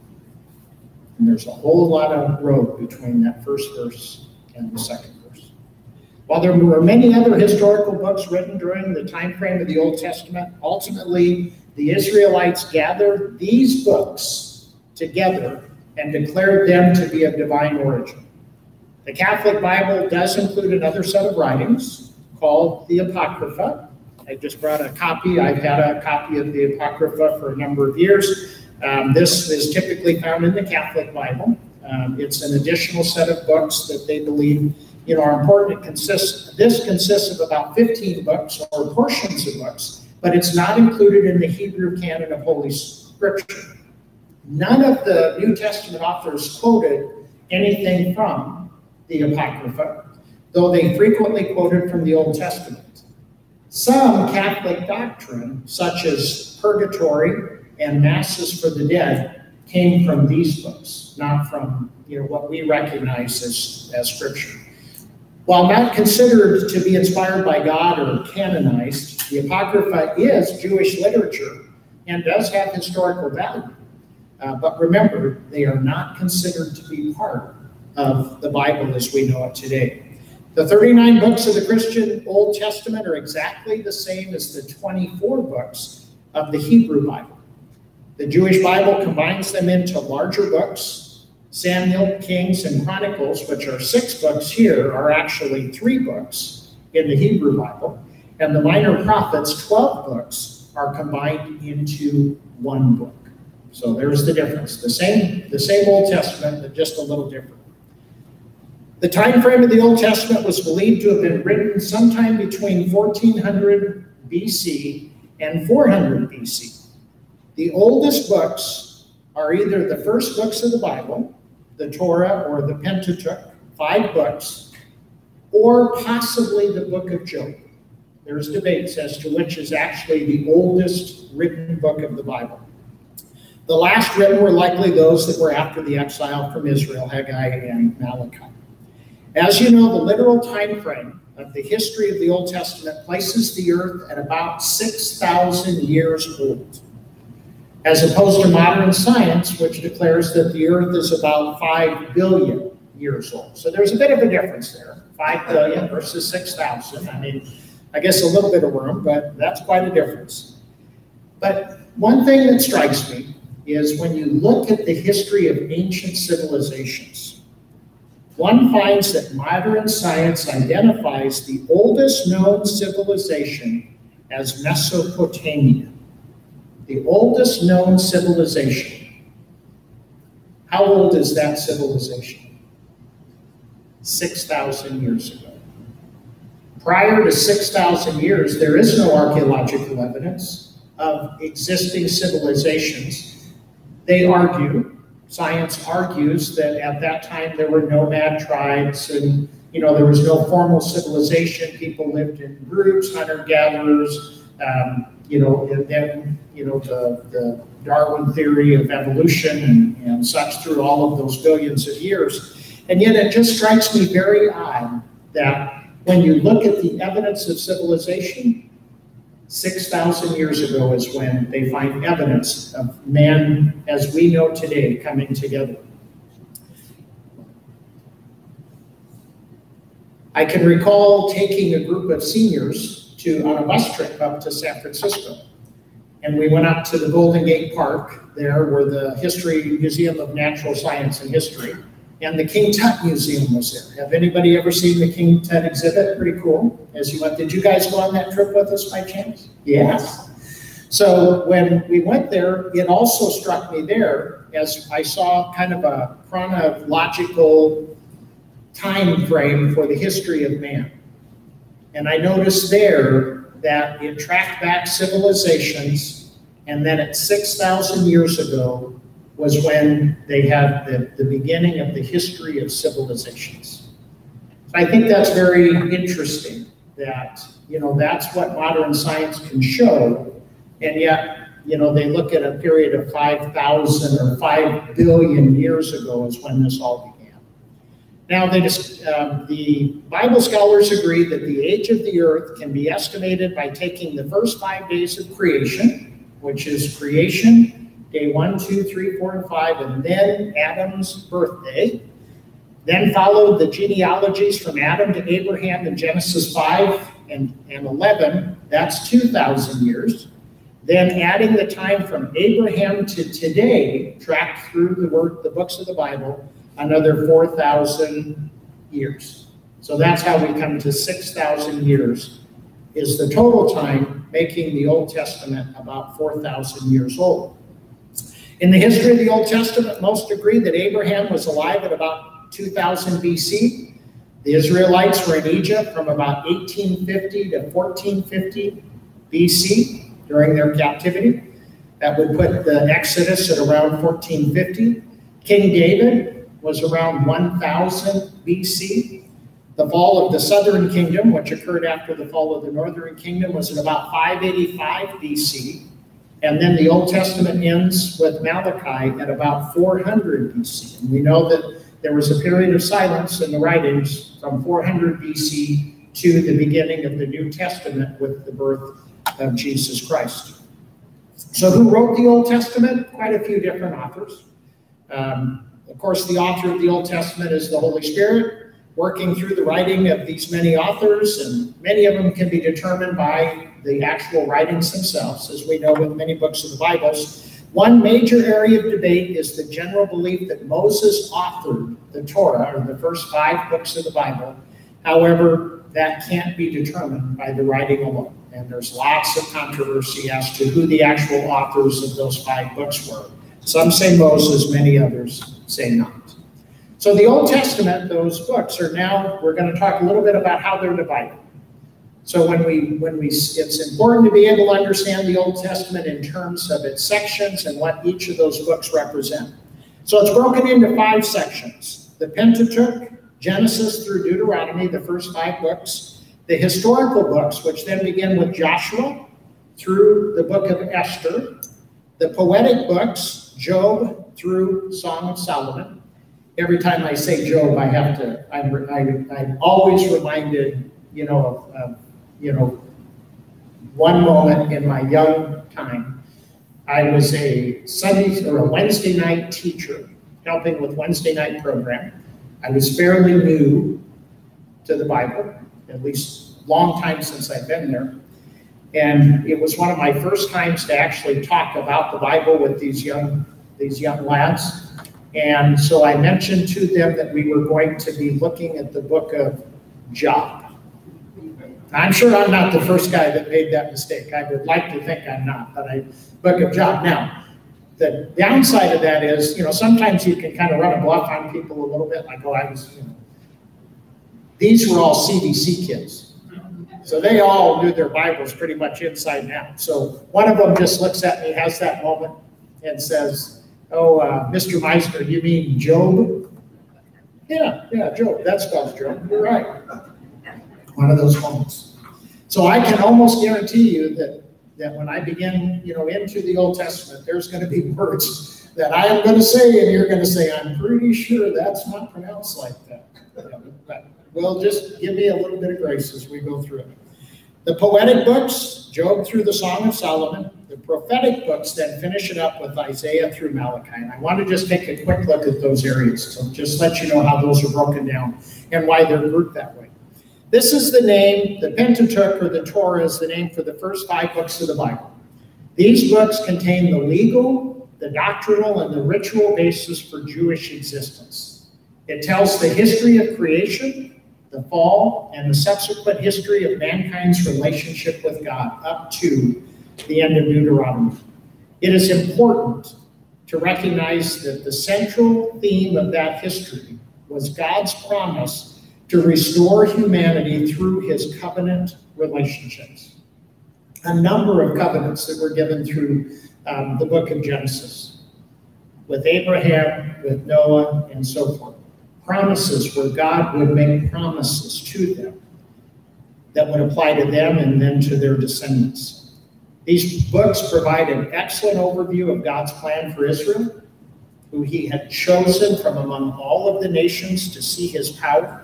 A: And there's a whole lot of road between that first verse and the second verse. While there were many other historical books written during the time frame of the Old Testament, ultimately the Israelites gathered these books together and declared them to be of divine origin. The Catholic Bible does include another set of writings called the Apocrypha. I just brought a copy. I've had a copy of the Apocrypha for a number of years. Um, this is typically found in the Catholic Bible. Um, it's an additional set of books that they believe, you know, are important. It consists, this consists of about fifteen books or portions of books, but it's not included in the Hebrew canon of Holy Scripture. None of the New Testament authors quoted anything from the Apocrypha, though they frequently quoted from the Old Testament. Some Catholic doctrine, such as purgatory and masses for the dead, came from these books, not from, you know, what we recognize as, as Scripture. While not considered to be inspired by God or canonized, the Apocrypha is Jewish literature and does have historical value. Uh, but remember, they are not considered to be part of the Bible as we know it today. The thirty-nine books of the Christian Old Testament are exactly the same as the twenty-four books of the Hebrew Bible. The Jewish Bible combines them into larger books. Samuel, Kings, and Chronicles, which are six books here, are actually three books in the Hebrew Bible. And the Minor Prophets, twelve books, are combined into one book. So there's the difference. The same, the same Old Testament, but just a little different. The time frame of the Old Testament was believed to have been written sometime between fourteen hundred B C and four hundred B C. The oldest books are either the first books of the Bible, the Torah or the Pentateuch, five books, or possibly the book of Job. There's debates as to which is actually the oldest written book of the Bible. The last written were likely those that were after the exile from Israel, Haggai and Malachi. As you know, the literal time frame of the history of the Old Testament places the earth at about six thousand years old, as opposed to modern science, which declares that the earth is about five billion years old. So there's a bit of a difference there, five billion versus six thousand. I mean, I guess a little bit of room, but that's quite a difference. But one thing that strikes me is when you look at the history of ancient civilizations, one finds that modern science identifies the oldest known civilization as Mesopotamia. The oldest known civilization. How old is that civilization? six thousand years ago. Prior to six thousand years, there is no archaeological evidence of existing civilizations. They argue, science argues, that at that time there were nomad tribes and, you know, there was no formal civilization. People lived in groups, hunter-gatherers, um, you know, and then, you know, the, the Darwin theory of evolution and, and such through all of those billions of years. And yet it just strikes me very odd that when you look at the evidence of civilization, six thousand years ago is when they find evidence of man as we know today coming together. I can recall taking a group of seniors to on a bus trip up to San Francisco. And we went up to the Golden Gate Park, there where the History Museum of Natural Science and History, and the King Tut Museum was there. Have anybody ever seen the King Tut exhibit? Pretty cool. As you went, did you guys go on that trip with us by chance? Yes. So when we went there, it also struck me there as I saw kind of a chronological time frame for the history of man. And I noticed there that it tracked back civilizations, and then at six thousand years ago was when they had the, the beginning of the history of civilizations. So I think that's very interesting that, you know, that's what modern science can show, and yet, you know, they look at a period of five thousand or five billion years ago is when this all began. Now, they just, um, the Bible scholars agree that the age of the earth can be estimated by taking the first five days of creation, which is creation, day one, two, three, four, and five, and then Adam's birthday. Then followed the genealogies from Adam to Abraham in Genesis five and, and eleven. That's two thousand years. Then adding the time from Abraham to today, tracked through the word, the books of the Bible, another four thousand years. So that's how we come to six thousand years is the total time, making the Old Testament about four thousand years old. In the history of the Old Testament, most agree that Abraham was alive at about two thousand B C. The Israelites were in Egypt from about eighteen fifty to fourteen fifty B C during their captivity. That would put the Exodus at around fourteen fifty. King David was around one thousand B C. The fall of the southern kingdom, which occurred after the fall of the northern kingdom, was at about five eighty-five B C. And then the Old Testament ends with Malachi at about four hundred B C. And we know that there was a period of silence in the writings from four hundred B C to the beginning of the New Testament with the birth of Jesus Christ. So who wrote the Old Testament? Quite a few different authors. Um, of course, the author of the Old Testament is the Holy Spirit, working through the writing of these many authors, and many of them can be determined by the actual writings themselves, as we know with many books of the Bibles. One major area of debate is the general belief that Moses authored the Torah, or the first five books of the Bible. However, that can't be determined by the writing alone. And there's lots of controversy as to who the actual authors of those five books were. Some say Moses, many others say not. So the Old Testament, those books are now, we're going to talk a little bit about how they're divided. So when we, when we, it's important to be able to understand the Old Testament in terms of its sections and what each of those books represent. So it's broken into five sections. The Pentateuch, Genesis through Deuteronomy, the first five books. The historical books, which then begin with Joshua through the book of Esther. The poetic books, Job through Song of Solomon. Every time I say Job, I have to, I'm, I, I'm always reminded, you know, of, of, you know, one moment in my young time. I was a Sunday or a Wednesday night teacher helping with Wednesday night program. I was fairly new to the Bible, at least a long time since I've been there. And it was one of my first times to actually talk about the Bible with these young, these young lads. And so I mentioned to them that we were going to be looking at the book of Job. I'm sure I'm not the first guy that made that mistake. I would like to think I'm not, but I, book of Job. Now, the downside of that is, you know, sometimes you can kind of run a bluff on people a little bit, like, oh, I was, you know, these were all C B C kids. So they all knew their Bibles pretty much inside and out. So one of them just looks at me, has that moment, and says, oh, uh, Mister Meisner, you mean Job? Yeah, yeah, Job. That spells Job. You're right. One of those moments. So I can almost guarantee you that, that when I begin, you know, into the Old Testament, there's going to be words that I am going to say, and you're going to say, I'm pretty sure that's not pronounced like that. But well, just give me a little bit of grace as we go through it. The poetic books, Job through the Song of Solomon. The prophetic books then finish it up with Isaiah through Malachi. And I want to just take a quick look at those areas. So just let you know how those are broken down and why they're grouped that way. This is the name, the Pentateuch or the Torah is the name for the first five books of the Bible. These books contain the legal, the doctrinal, and the ritual basis for Jewish existence. It tells the history of creation, the fall, and the subsequent history of mankind's relationship with God up to the end of Deuteronomy. It is important to recognize that the central theme of that history was God's promise to restore humanity through his covenant relationships. A number of covenants that were given through um, the book of Genesis, with Abraham, with Noah, and so forth. Promises where God would make promises to them that would apply to them and then to their descendants. These books provide an excellent overview of God's plan for Israel, who he had chosen from among all of the nations to see his power,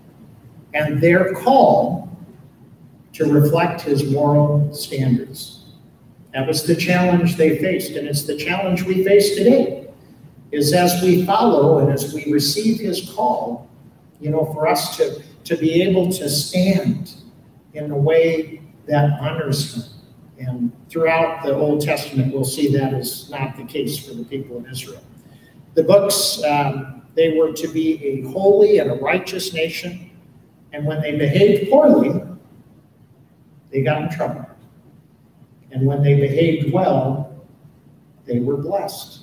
A: and their call to reflect his moral standards. That was the challenge they faced, and it's the challenge we face today, is as we follow and as we receive his call, you know, for us to, to be able to stand in a way that honors him. And throughout the Old Testament, we'll see that is not the case for the people of Israel. The books, um, they were to be a holy and a righteous nation, and when they behaved poorly, they got in trouble. And when they behaved well, they were blessed.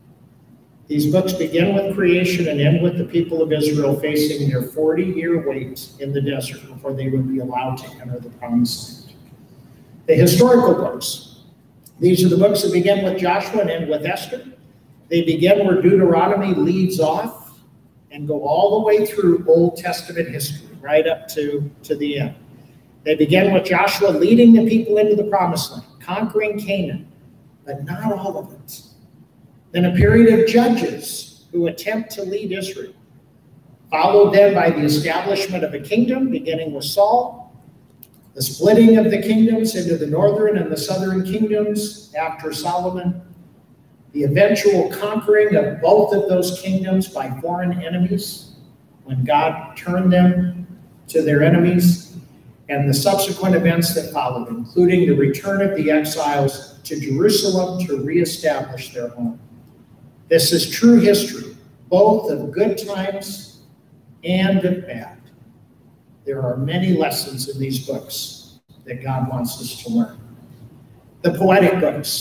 A: These books begin with creation and end with the people of Israel facing their forty-year wait in the desert before they would be allowed to enter the promised land. The historical books. These are the books that begin with Joshua and end with Esther. They begin where Deuteronomy leads off and go all the way through Old Testament history, right up to, to the end. They begin with Joshua leading the people into the promised land, conquering Canaan, but not all of it. Then a period of judges who attempt to lead Israel, followed then by the establishment of a kingdom, beginning with Saul, the splitting of the kingdoms into the northern and the southern kingdoms after Solomon, the eventual conquering of both of those kingdoms by foreign enemies when God turned them to their enemies, and the subsequent events that followed, including the return of the exiles to Jerusalem to reestablish their home. This is true history, both of good times and of bad. There are many lessons in these books that God wants us to learn. The poetic books.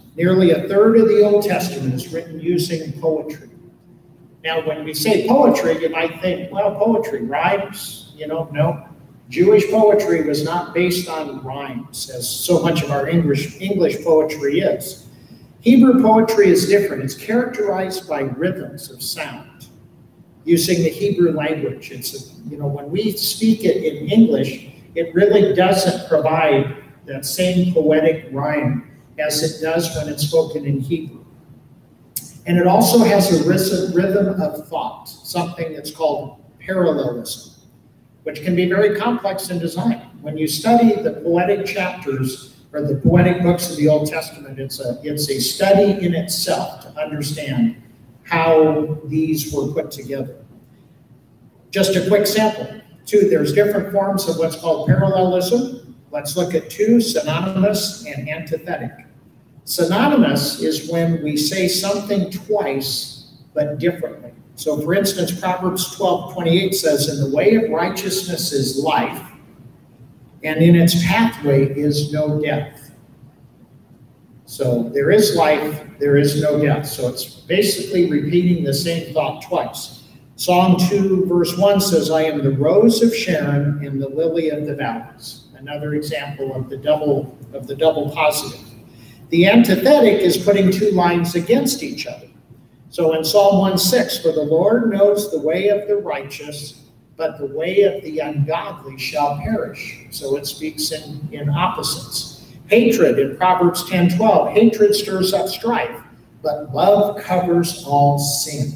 A: Nearly a third of the Old Testament is written using poetry. Now, when we say poetry, you might think, well, poetry, rhymes, you know, no. Jewish poetry was not based on rhymes, as so much of our English, English poetry is. Hebrew poetry is different. It's characterized by rhythms of sound, using the Hebrew language. It's, you know, when we speak it in English, it really doesn't provide that same poetic rhyme as it does when it's spoken in Hebrew. And it also has a rhythm of thought, something that's called parallelism, which can be very complex in design. When you study the poetic chapters or the poetic books of the Old Testament, it's a, it's a study in itself to understand how these were put together. Just a quick sample. Two, there's different forms of what's called parallelism. Let's look at two, synonymous and antithetic. Synonymous is when we say something twice, but differently. So for instance, Proverbs twelve twenty-eight says, "In the way of righteousness is life, and in its pathway is no death." So there is life, there is no death. So it's basically repeating the same thought twice. Psalm two verse one says, "I am the rose of Sharon and the lily of the valleys." Another example of the double of the double positive. The antithetic is putting two lines against each other. So in Psalm one six, "For the Lord knows the way of the righteous, but the way of the ungodly shall perish." So it speaks in, in opposites. Hatred in Proverbs ten twelve, "Hatred stirs up strife, but love covers all sin."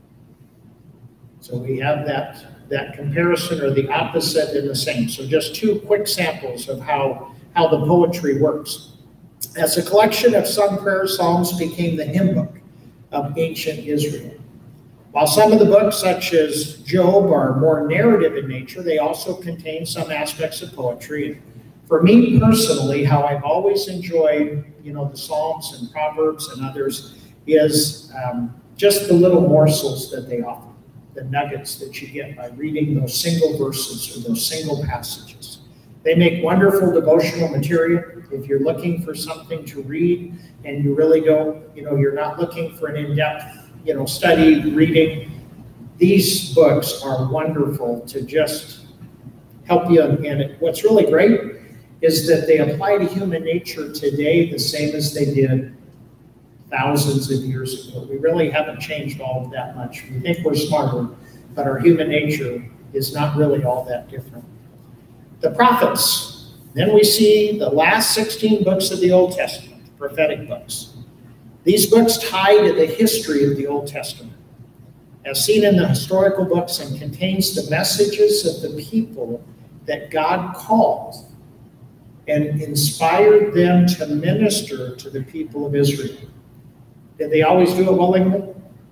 A: So we have that, that comparison, or the opposite and the same. So just two quick samples of how, how the poetry works. As a collection of sung prayer psalms became the hymn book of ancient Israel. While some of the books, such as Job, are more narrative in nature, they also contain some aspects of poetry. For me personally, how I've always enjoyed, you know, the Psalms and Proverbs and others is um, just the little morsels that they offer, the nuggets that you get by reading those single verses or those single passages. They make wonderful devotional material. If you're looking for something to read and you really don't, you know, you're not looking for an in-depth, you know, study, reading, these books are wonderful to just help you. And what's really great is that they apply to human nature today the same as they did thousands of years ago. We really haven't changed all of that much. We think we're smarter, but our human nature is not really all that different. The prophets. Then we see the last sixteen books of the Old Testament, the prophetic books. These books tie to the history of the Old Testament, as seen in the historical books, and contains the messages of the people that God called and inspired them to minister to the people of Israel. Did they always do it willingly?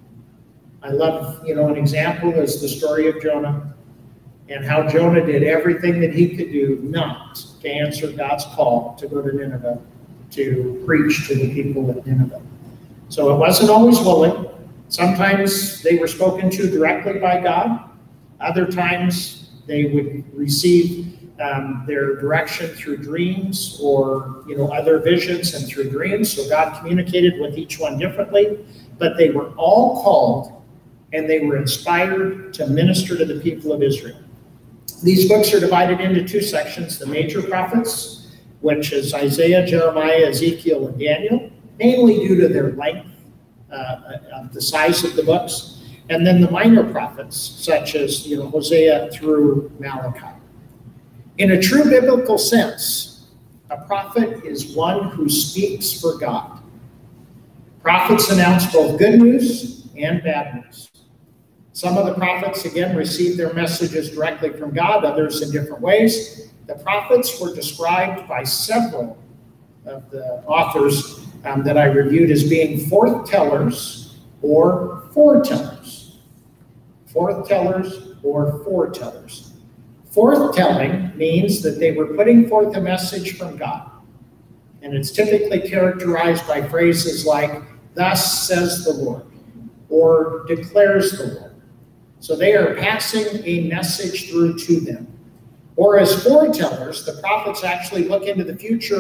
A: I love, you know, an example is the story of Jonah, and how Jonah did everything that he could do not to answer God's call to go to Nineveh, to preach to the people of Nineveh. So it wasn't always willing. Sometimes they were spoken to directly by God. Other times they would receive um, their direction through dreams, or, you know, other visions and through dreams. So God communicated with each one differently, but they were all called and they were inspired to minister to the people of Israel. These books are divided into two sections: the major prophets, which is Isaiah, Jeremiah, Ezekiel, and Daniel, mainly due to their length, uh, of the size of the books, and then the minor prophets, such as, you know, Hosea through Malachi. In a true biblical sense, a prophet is one who speaks for God. Prophets announce both good news and bad news. Some of the prophets, again, received their messages directly from God, others in different ways. The prophets were described by several of the authors um, that I reviewed as being forthtellers or foretellers. Forthtellers or foretellers. Forthtelling means that they were putting forth a message from God. And it's typically characterized by phrases like, "Thus says the Lord," or "declares the Lord." So they are passing a message through to them. Or as foretellers, the prophets actually look into the future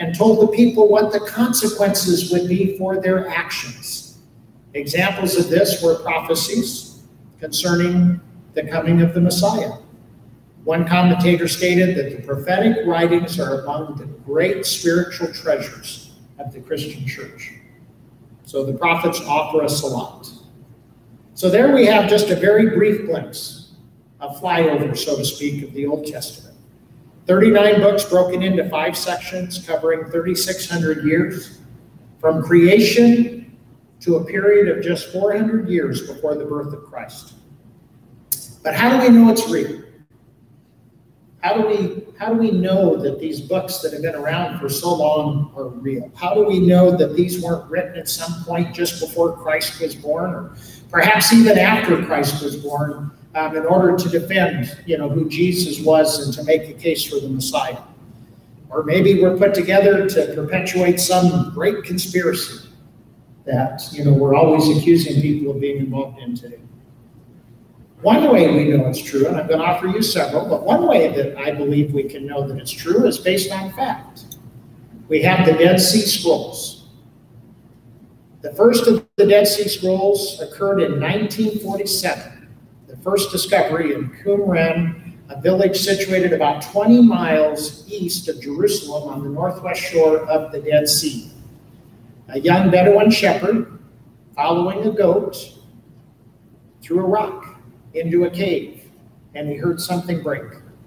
A: and told the people what the consequences would be for their actions. Examples of this were prophecies concerning the coming of the Messiah. One commentator stated that the prophetic writings are among the great spiritual treasures of the Christian church. So the prophets offer us a lot. So there we have just a very brief glimpse, a flyover, so to speak, of the Old Testament. thirty-nine books broken into five sections covering thirty-six hundred years, from creation to a period of just four hundred years before the birth of Christ. But how do we know it's real? How do we, how do we know that these books that have been around for so long are real? How do we know that these weren't written at some point just before Christ was born, or perhaps even after Christ was born, um, in order to defend, you know, who Jesus was and to make a case for the Messiah? Or maybe we're put together to perpetuate some great conspiracy that, you know, we're always accusing people of being involved in today. One way we know it's true, and I'm going to offer you several, but one way that I believe we can know that it's true is based on fact. We have the Dead Sea Scrolls. The first of the Dead Sea Scrolls occurred in nineteen forty-seven. The first discovery in Qumran, a village situated about twenty miles east of Jerusalem on the northwest shore of the Dead Sea. A young Bedouin shepherd following a goat through a rock into a cave, and he heard something break.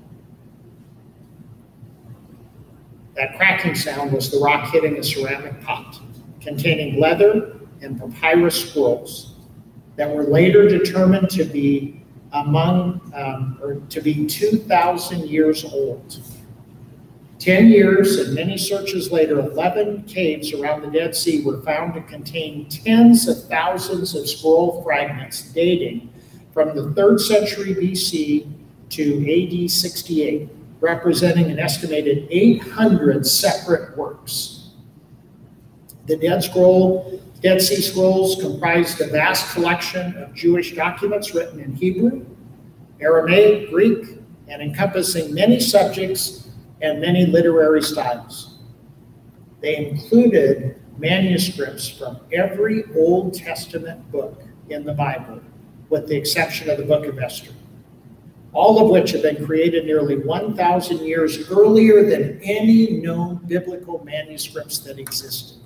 A: That cracking sound was the rock hitting a ceramic pot containing leather and papyrus scrolls that were later determined to be among, um, or to be two thousand years old. Ten years and many searches later, eleven caves around the Dead Sea were found to contain tens of thousands of scroll fragments dating from the third century B C to A D sixty-eight, representing an estimated eight hundred separate works. The Dead Scroll, Dead Sea Scrolls comprised a vast collection of Jewish documents written in Hebrew, Aramaic, Greek, and encompassing many subjects and many literary styles. They included manuscripts from every Old Testament book in the Bible, with the exception of the book of Esther, all of which have been created nearly one thousand years earlier than any known biblical manuscripts that existed.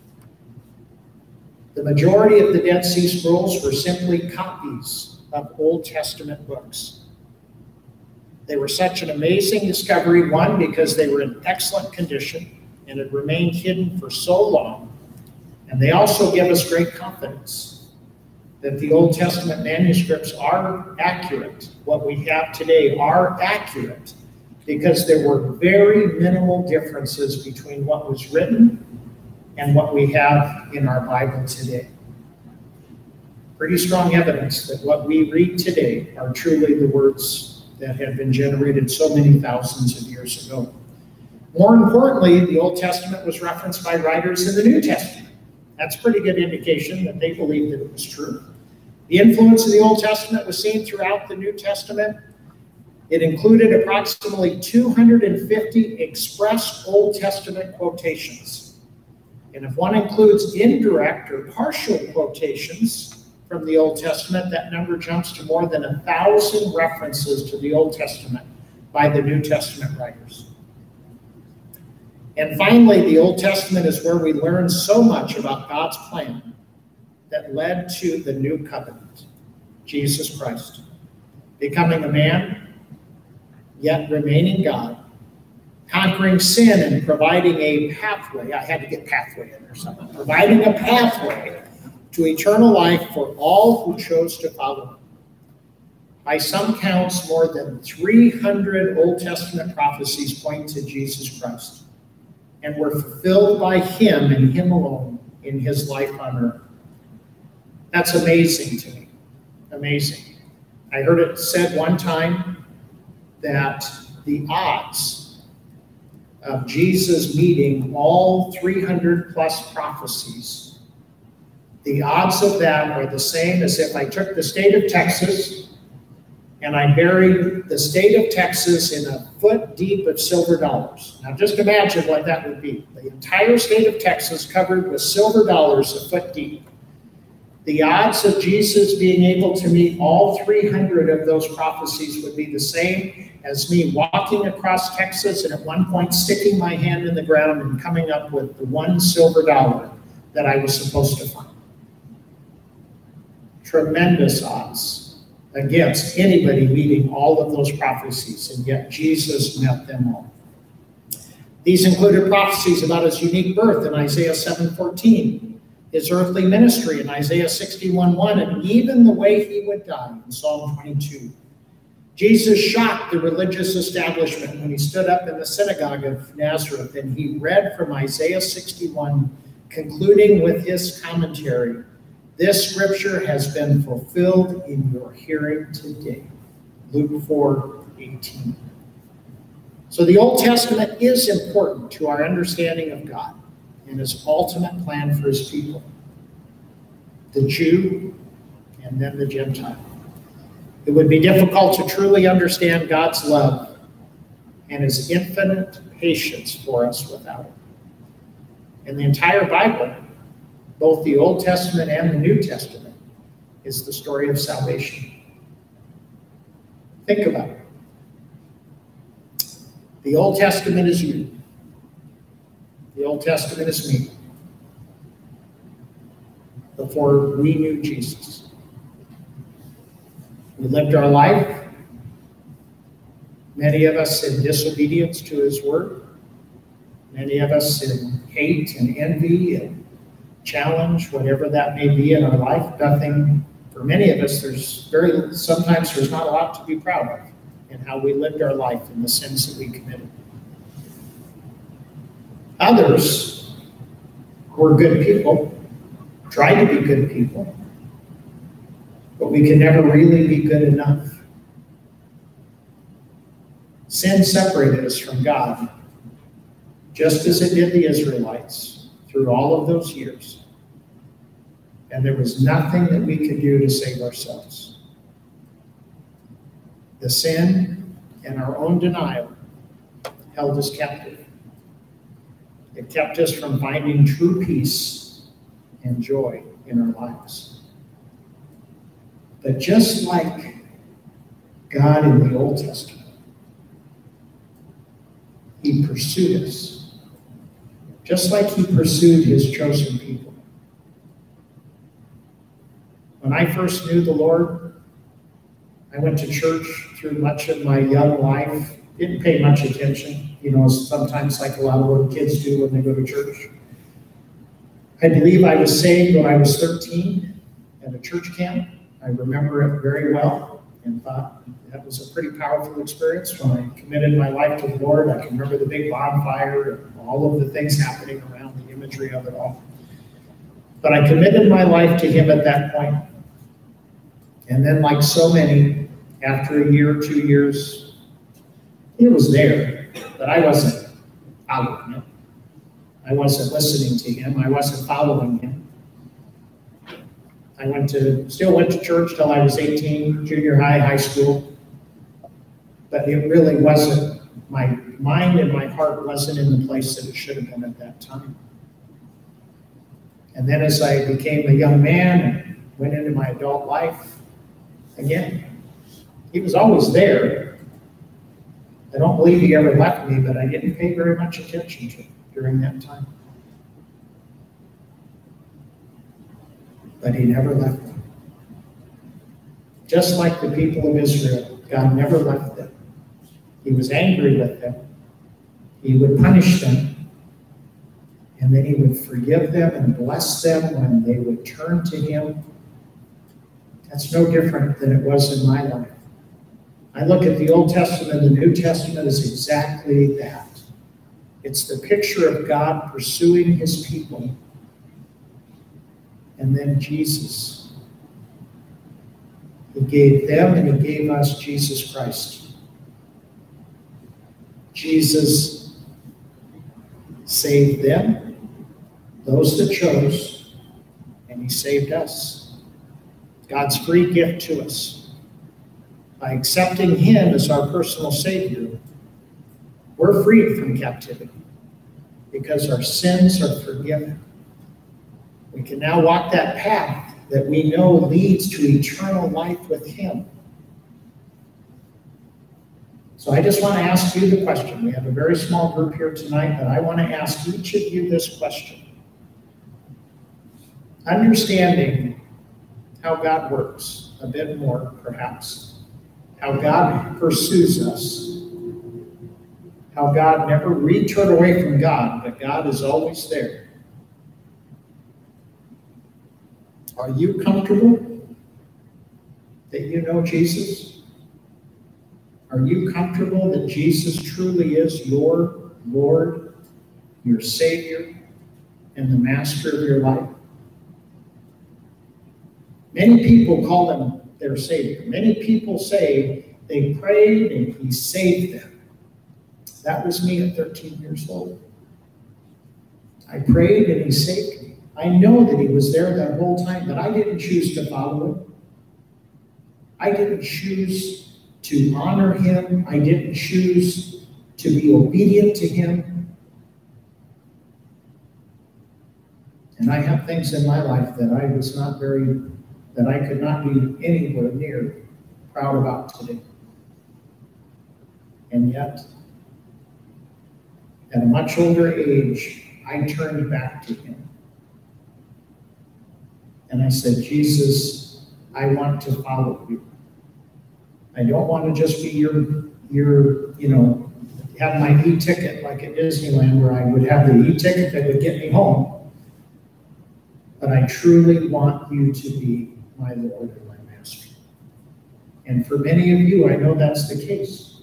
A: The majority of the Dead Sea Scrolls were simply copies of Old Testament books. They were such an amazing discovery, one, because they were in excellent condition and had remained hidden for so long, and they also give us great confidence that the Old Testament manuscripts are accurate. What we have today are accurate because there were very minimal differences between what was written and what we have in our Bible today. Pretty strong evidence that what we read today are truly the words that have been generated so many thousands of years ago. More importantly, the Old Testament was referenced by writers in the New Testament. That's a pretty good indication that they believed that it was true. The influence of the Old Testament was seen throughout the New Testament. It included approximately two hundred fifty express Old Testament quotations. And if one includes indirect or partial quotations from the Old Testament, that number jumps to more than a thousand references to the Old Testament by the New Testament writers. And finally, the Old Testament is where we learn so much about God's plan that led to the new covenant, Jesus Christ, becoming a man, yet remaining God, conquering sin and providing a pathway. I had to get pathway in there somewhere. Providing a pathway to eternal life for all who chose to follow him. By some counts, more than three hundred Old Testament prophecies point to Jesus Christ and were fulfilled by him and him alone in his life on earth. That's amazing to me, amazing. I heard it said one time that the odds of Jesus meeting all three hundred plus prophecies, the odds of that are the same as if I took the state of Texas and I buried the state of Texas in a foot deep of silver dollars. Now just imagine what that would be. The entire state of Texas covered with silver dollars a foot deep. The odds of Jesus being able to meet all three hundred of those prophecies would be the same as me walking across Texas and at one point sticking my hand in the ground and coming up with the one silver dollar that I was supposed to find. Tremendous odds against anybody meeting all of those prophecies, and yet Jesus met them all. These included prophecies about his unique birth in Isaiah seven fourteen, his earthly ministry in Isaiah sixty-one one, and even the way he would die in Psalm twenty-two. Jesus shocked the religious establishment when he stood up in the synagogue of Nazareth and he read from Isaiah sixty-one, concluding with his commentary, "This scripture has been fulfilled in your hearing today." Luke four eighteen. So the Old Testament is important to our understanding of God and his ultimate plan for his people, the Jew and then the Gentile. It would be difficult to truly understand God's love and his infinite patience for us without it. In the entire Bible, both the Old Testament and the New Testament, is the story of salvation. Think about it. The Old Testament is you. The Old Testament is me. Before we knew Jesus. We lived our life, many of us in disobedience to his word, many of us in hate and envy and challenge, whatever that may be in our life. Nothing, for many of us, there's very, sometimes there's not a lot to be proud of in how we lived our life and the sins that we committed. Others were good people, tried to be good people, but we can never really be good enough. Sin separated us from God, just as it did the Israelites through all of those years. And there was nothing that we could do to save ourselves. The sin and our own denial held us captive. It kept us from finding true peace and joy in our lives. But just like God in the Old Testament, he pursued us, just like he pursued his chosen people. When I first knew the Lord, I went to church through much of my young life, didn't pay much attention, you know, sometimes like a lot of little kids do when they go to church. I believe I was saved when I was thirteen at a church camp. I remember it very well and thought that was a pretty powerful experience. When I committed my life to the Lord, I can remember the big bonfire and all of the things happening around the imagery of it all. But I committed my life to him at that point. And then, like so many, after a year or two years, it was there, but I wasn't following him. I wasn't listening to him. I wasn't following him. I went to, still went to church till I was eighteen, junior high, high school. But it really wasn't, my mind and my heart wasn't in the place that it should have been at that time. And then as I became a young man and went into my adult life, again, he was always there. I don't believe he ever left me, but I didn't pay very much attention to him during that time. But he never left them. Just like the people of Israel, God never left them. He was angry with them. He would punish them. And then he would forgive them and bless them when they would turn to him. That's no different than it was in my life. I look at the Old Testament and the New Testament as exactly that. It's the picture of God pursuing his people. And then Jesus. He gave them and he gave us Jesus Christ. Jesus saved them, those that chose, and he saved us. God's free gift to us. By accepting him as our personal Savior, we're freed from captivity because our sins are forgiven. We can now walk that path that we know leads to eternal life with him. So I just want to ask you the question. We have a very small group here tonight, but I want to ask each of you this question. Understanding how God works a bit more, perhaps, how God pursues us, how God never, we turn away from God, but God is always there. Are you comfortable that you know Jesus? Are you comfortable that Jesus truly is your Lord, your Savior, and the master of your life? Many people call him their Savior. Many people say they prayed and he saved them. That was me at thirteen years old. I prayed and he saved me. I know that he was there that whole time, but I didn't choose to follow him. I didn't choose to honor him. I didn't choose to be obedient to him. And I have things in my life that I was not very, that I could not be anywhere near proud about today. And yet, at a much older age, I turned back to him. And I said, Jesus, I want to follow you. I don't want to just be your, your, you know, have my e-ticket like at Disneyland where I would have the e-ticket that would get me home. But I truly want you to be my Lord and my Master. And for many of you, I know that's the case.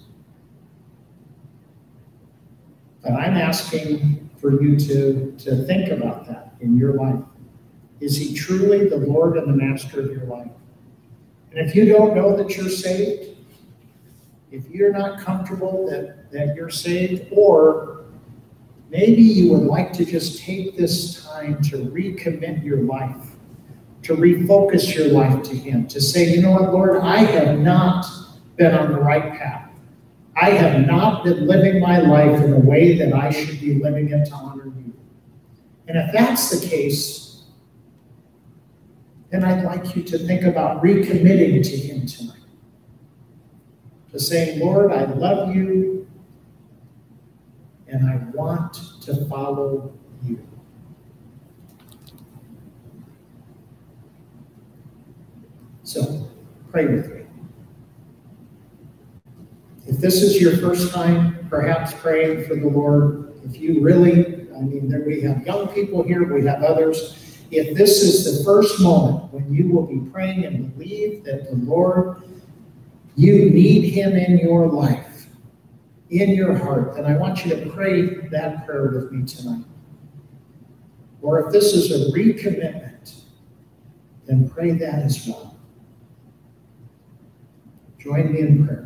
A: But I'm asking for you to, to think about that in your life. Is he truly the Lord and the Master of your life? And if you don't know that you're saved, if you're not comfortable that, that you're saved, or maybe you would like to just take this time to recommit your life, to refocus your life to him, to say, you know what, Lord, I have not been on the right path. I have not been living my life in a way that I should be living it to honor you. And if that's the case, then I'd like you to think about recommitting to him tonight. To say, Lord, I love you, and I want to follow you. So, pray with me. If this is your first time, perhaps praying for the Lord, if you really, I mean, there we have young people here, we have others. If this is the first moment when you will be praying and believe that the Lord, you need him in your life, in your heart, then I want you to pray that prayer with me tonight. Or if this is a recommitment, then pray that as well. Join me in prayer.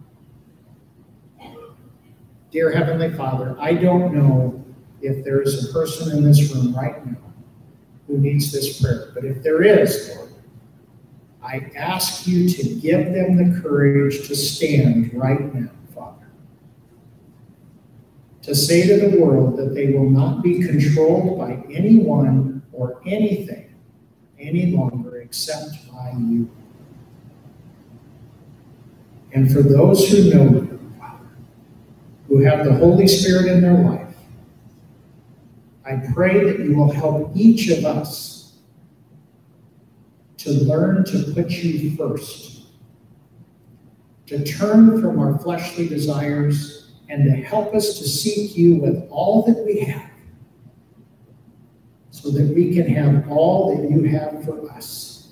A: Dear Heavenly Father, I don't know if there is a person in this room right now who needs this prayer. But if there is, Lord, I ask you to give them the courage to stand right now, Father. To say to the world that they will not be controlled by anyone or anything any longer except by you. And for those who know you, Father, who have the Holy Spirit in their life, I pray that you will help each of us to learn to put you first, to turn from our fleshly desires, and to help us to seek you with all that we have, so that we can have all that you have for us.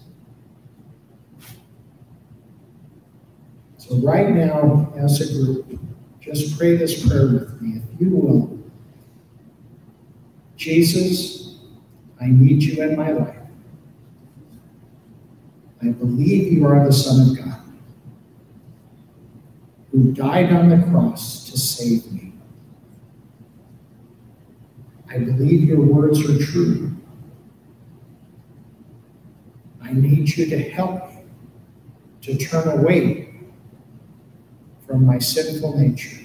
A: So right now, as a group, just pray this prayer with me, if you will. Jesus, I need you in my life. I believe you are the Son of God, who died on the cross to save me. I believe your words are true. I need you to help me to turn away from my sinful nature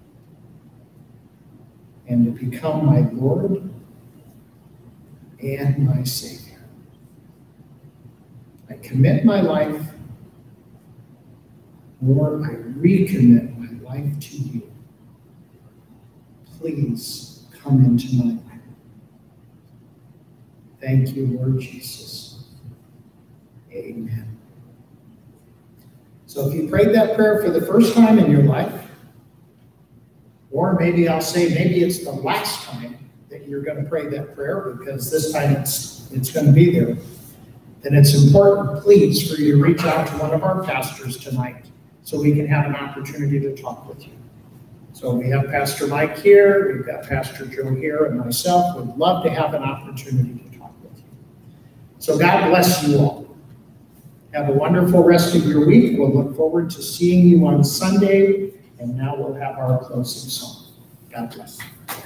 A: and to become my Lord and my Savior. I commit my life, or I recommit my life to you. Please come into my life. Thank you, Lord Jesus. Amen. So if you prayed that prayer for the first time in your life, or maybe I'll say maybe it's the last time that you're going to pray that prayer because this time it's, it's going to be there, then it's important, please, for you to reach out to one of our pastors tonight so we can have an opportunity to talk with you. So we have Pastor Mike here, we've got Pastor Joe here, and myself. We'd love to have an opportunity to talk with you. So God bless you all. Have a wonderful rest of your week. We'll look forward to seeing you on Sunday. And now we'll have our closing song. God bless.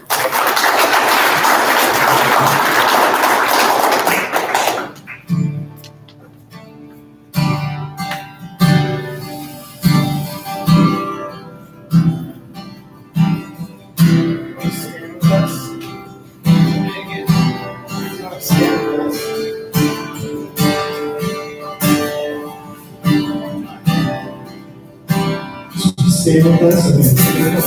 B: Stay with us again.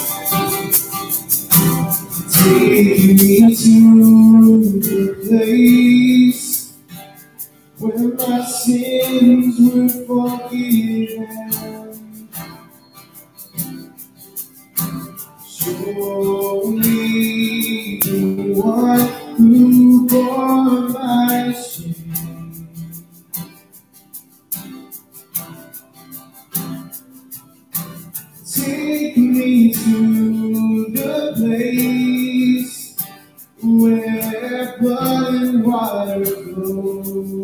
B: Take me to the place where my sins were forgiven. Show me the one who bore my shame. Take me to the place where blood and water flow.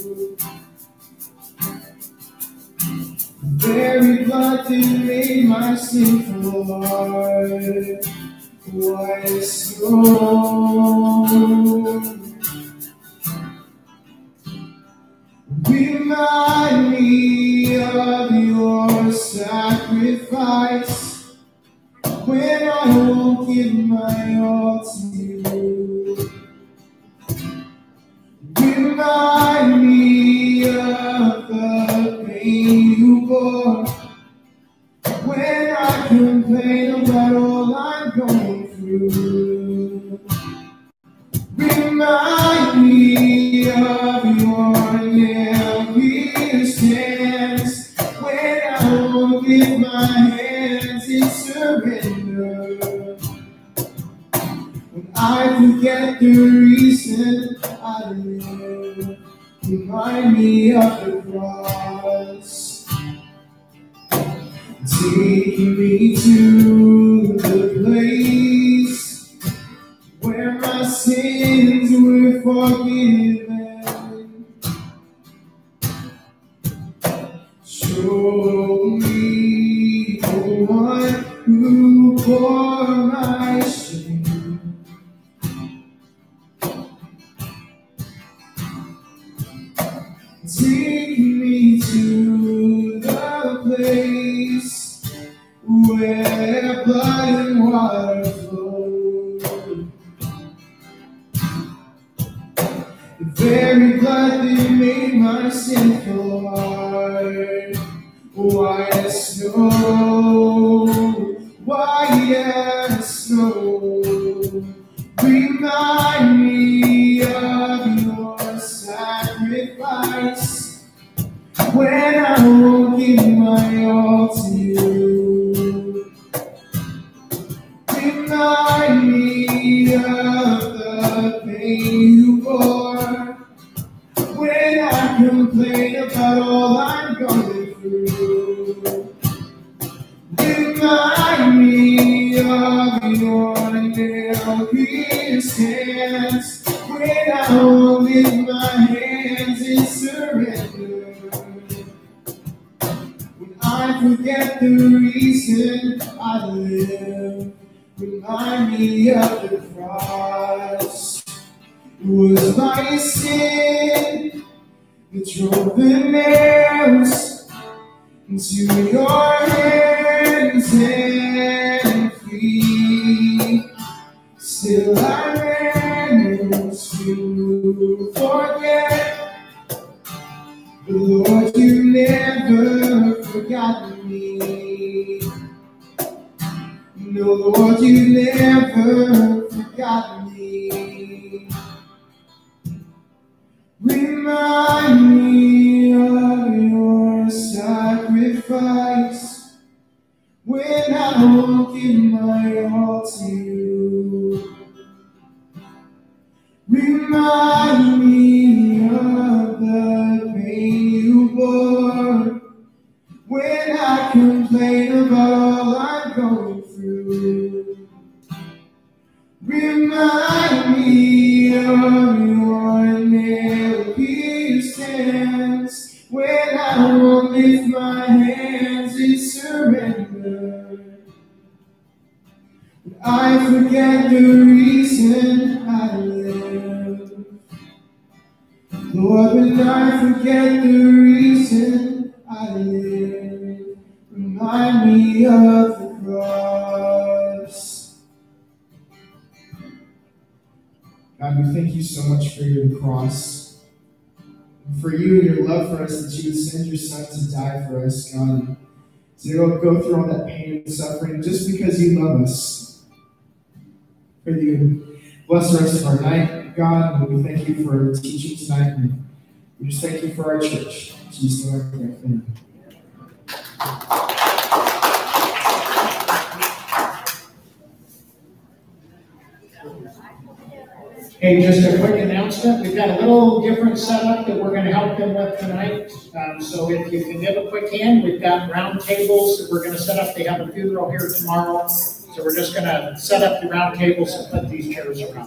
B: The very blood that made my sinful heart white as snow. Remind me of your sacrifice when I won't give my all to you. Remind me of the pain you bore when I complain about all I'm going through. Remind me of your nail-pierced hands when I won't give my hands in surrender. When I forget the reason I live, remind me of the cross. Take me to the place where my sins were forgiven. Show me the one who bore my shame. Take me to the place where blood and water flow. The very blood that made my sinful heart white as snow, white as snow. Remind me of your sacrifice when I won't give my all to you. Remind me of the pain you bore when I complain about all I'm going through. Remind me of your nail-pierced hands when I won't lift my hands in surrender. When I forget the reason I live, remind me of the cross. It was my sin that drove the nails into your hands. and free. Still I manage to forget. But Lord, you never forgotten me. No, Lord, you never forgotten me. Remind me of your sacrifice when I won't give my all to you. Remind me of the pain you bore when I complain about all I'm going through. Remind me of your nail-pierced hands when I won't lift my hands in surrender. I forget the reason I live. Lord, when I forget the reason I live, remind me of the cross. God, we thank you so much for your cross, and for you and your love for us, that you would send your son to die for us, God, to go, go through all that pain and suffering just because you love us. Pray that you bless the rest of our night, God, and we thank you for teaching tonight, and we just thank you for our church. In Jesus' name I pray. Amen.
A: Hey, just a quick announcement. We've got a little different setup that we're going to help them with tonight. Um, so if you can give a quick hand, we've got round tables that we're going to set up. They have a funeral here tomorrow. So we're just going to set up the round tables and put these chairs around.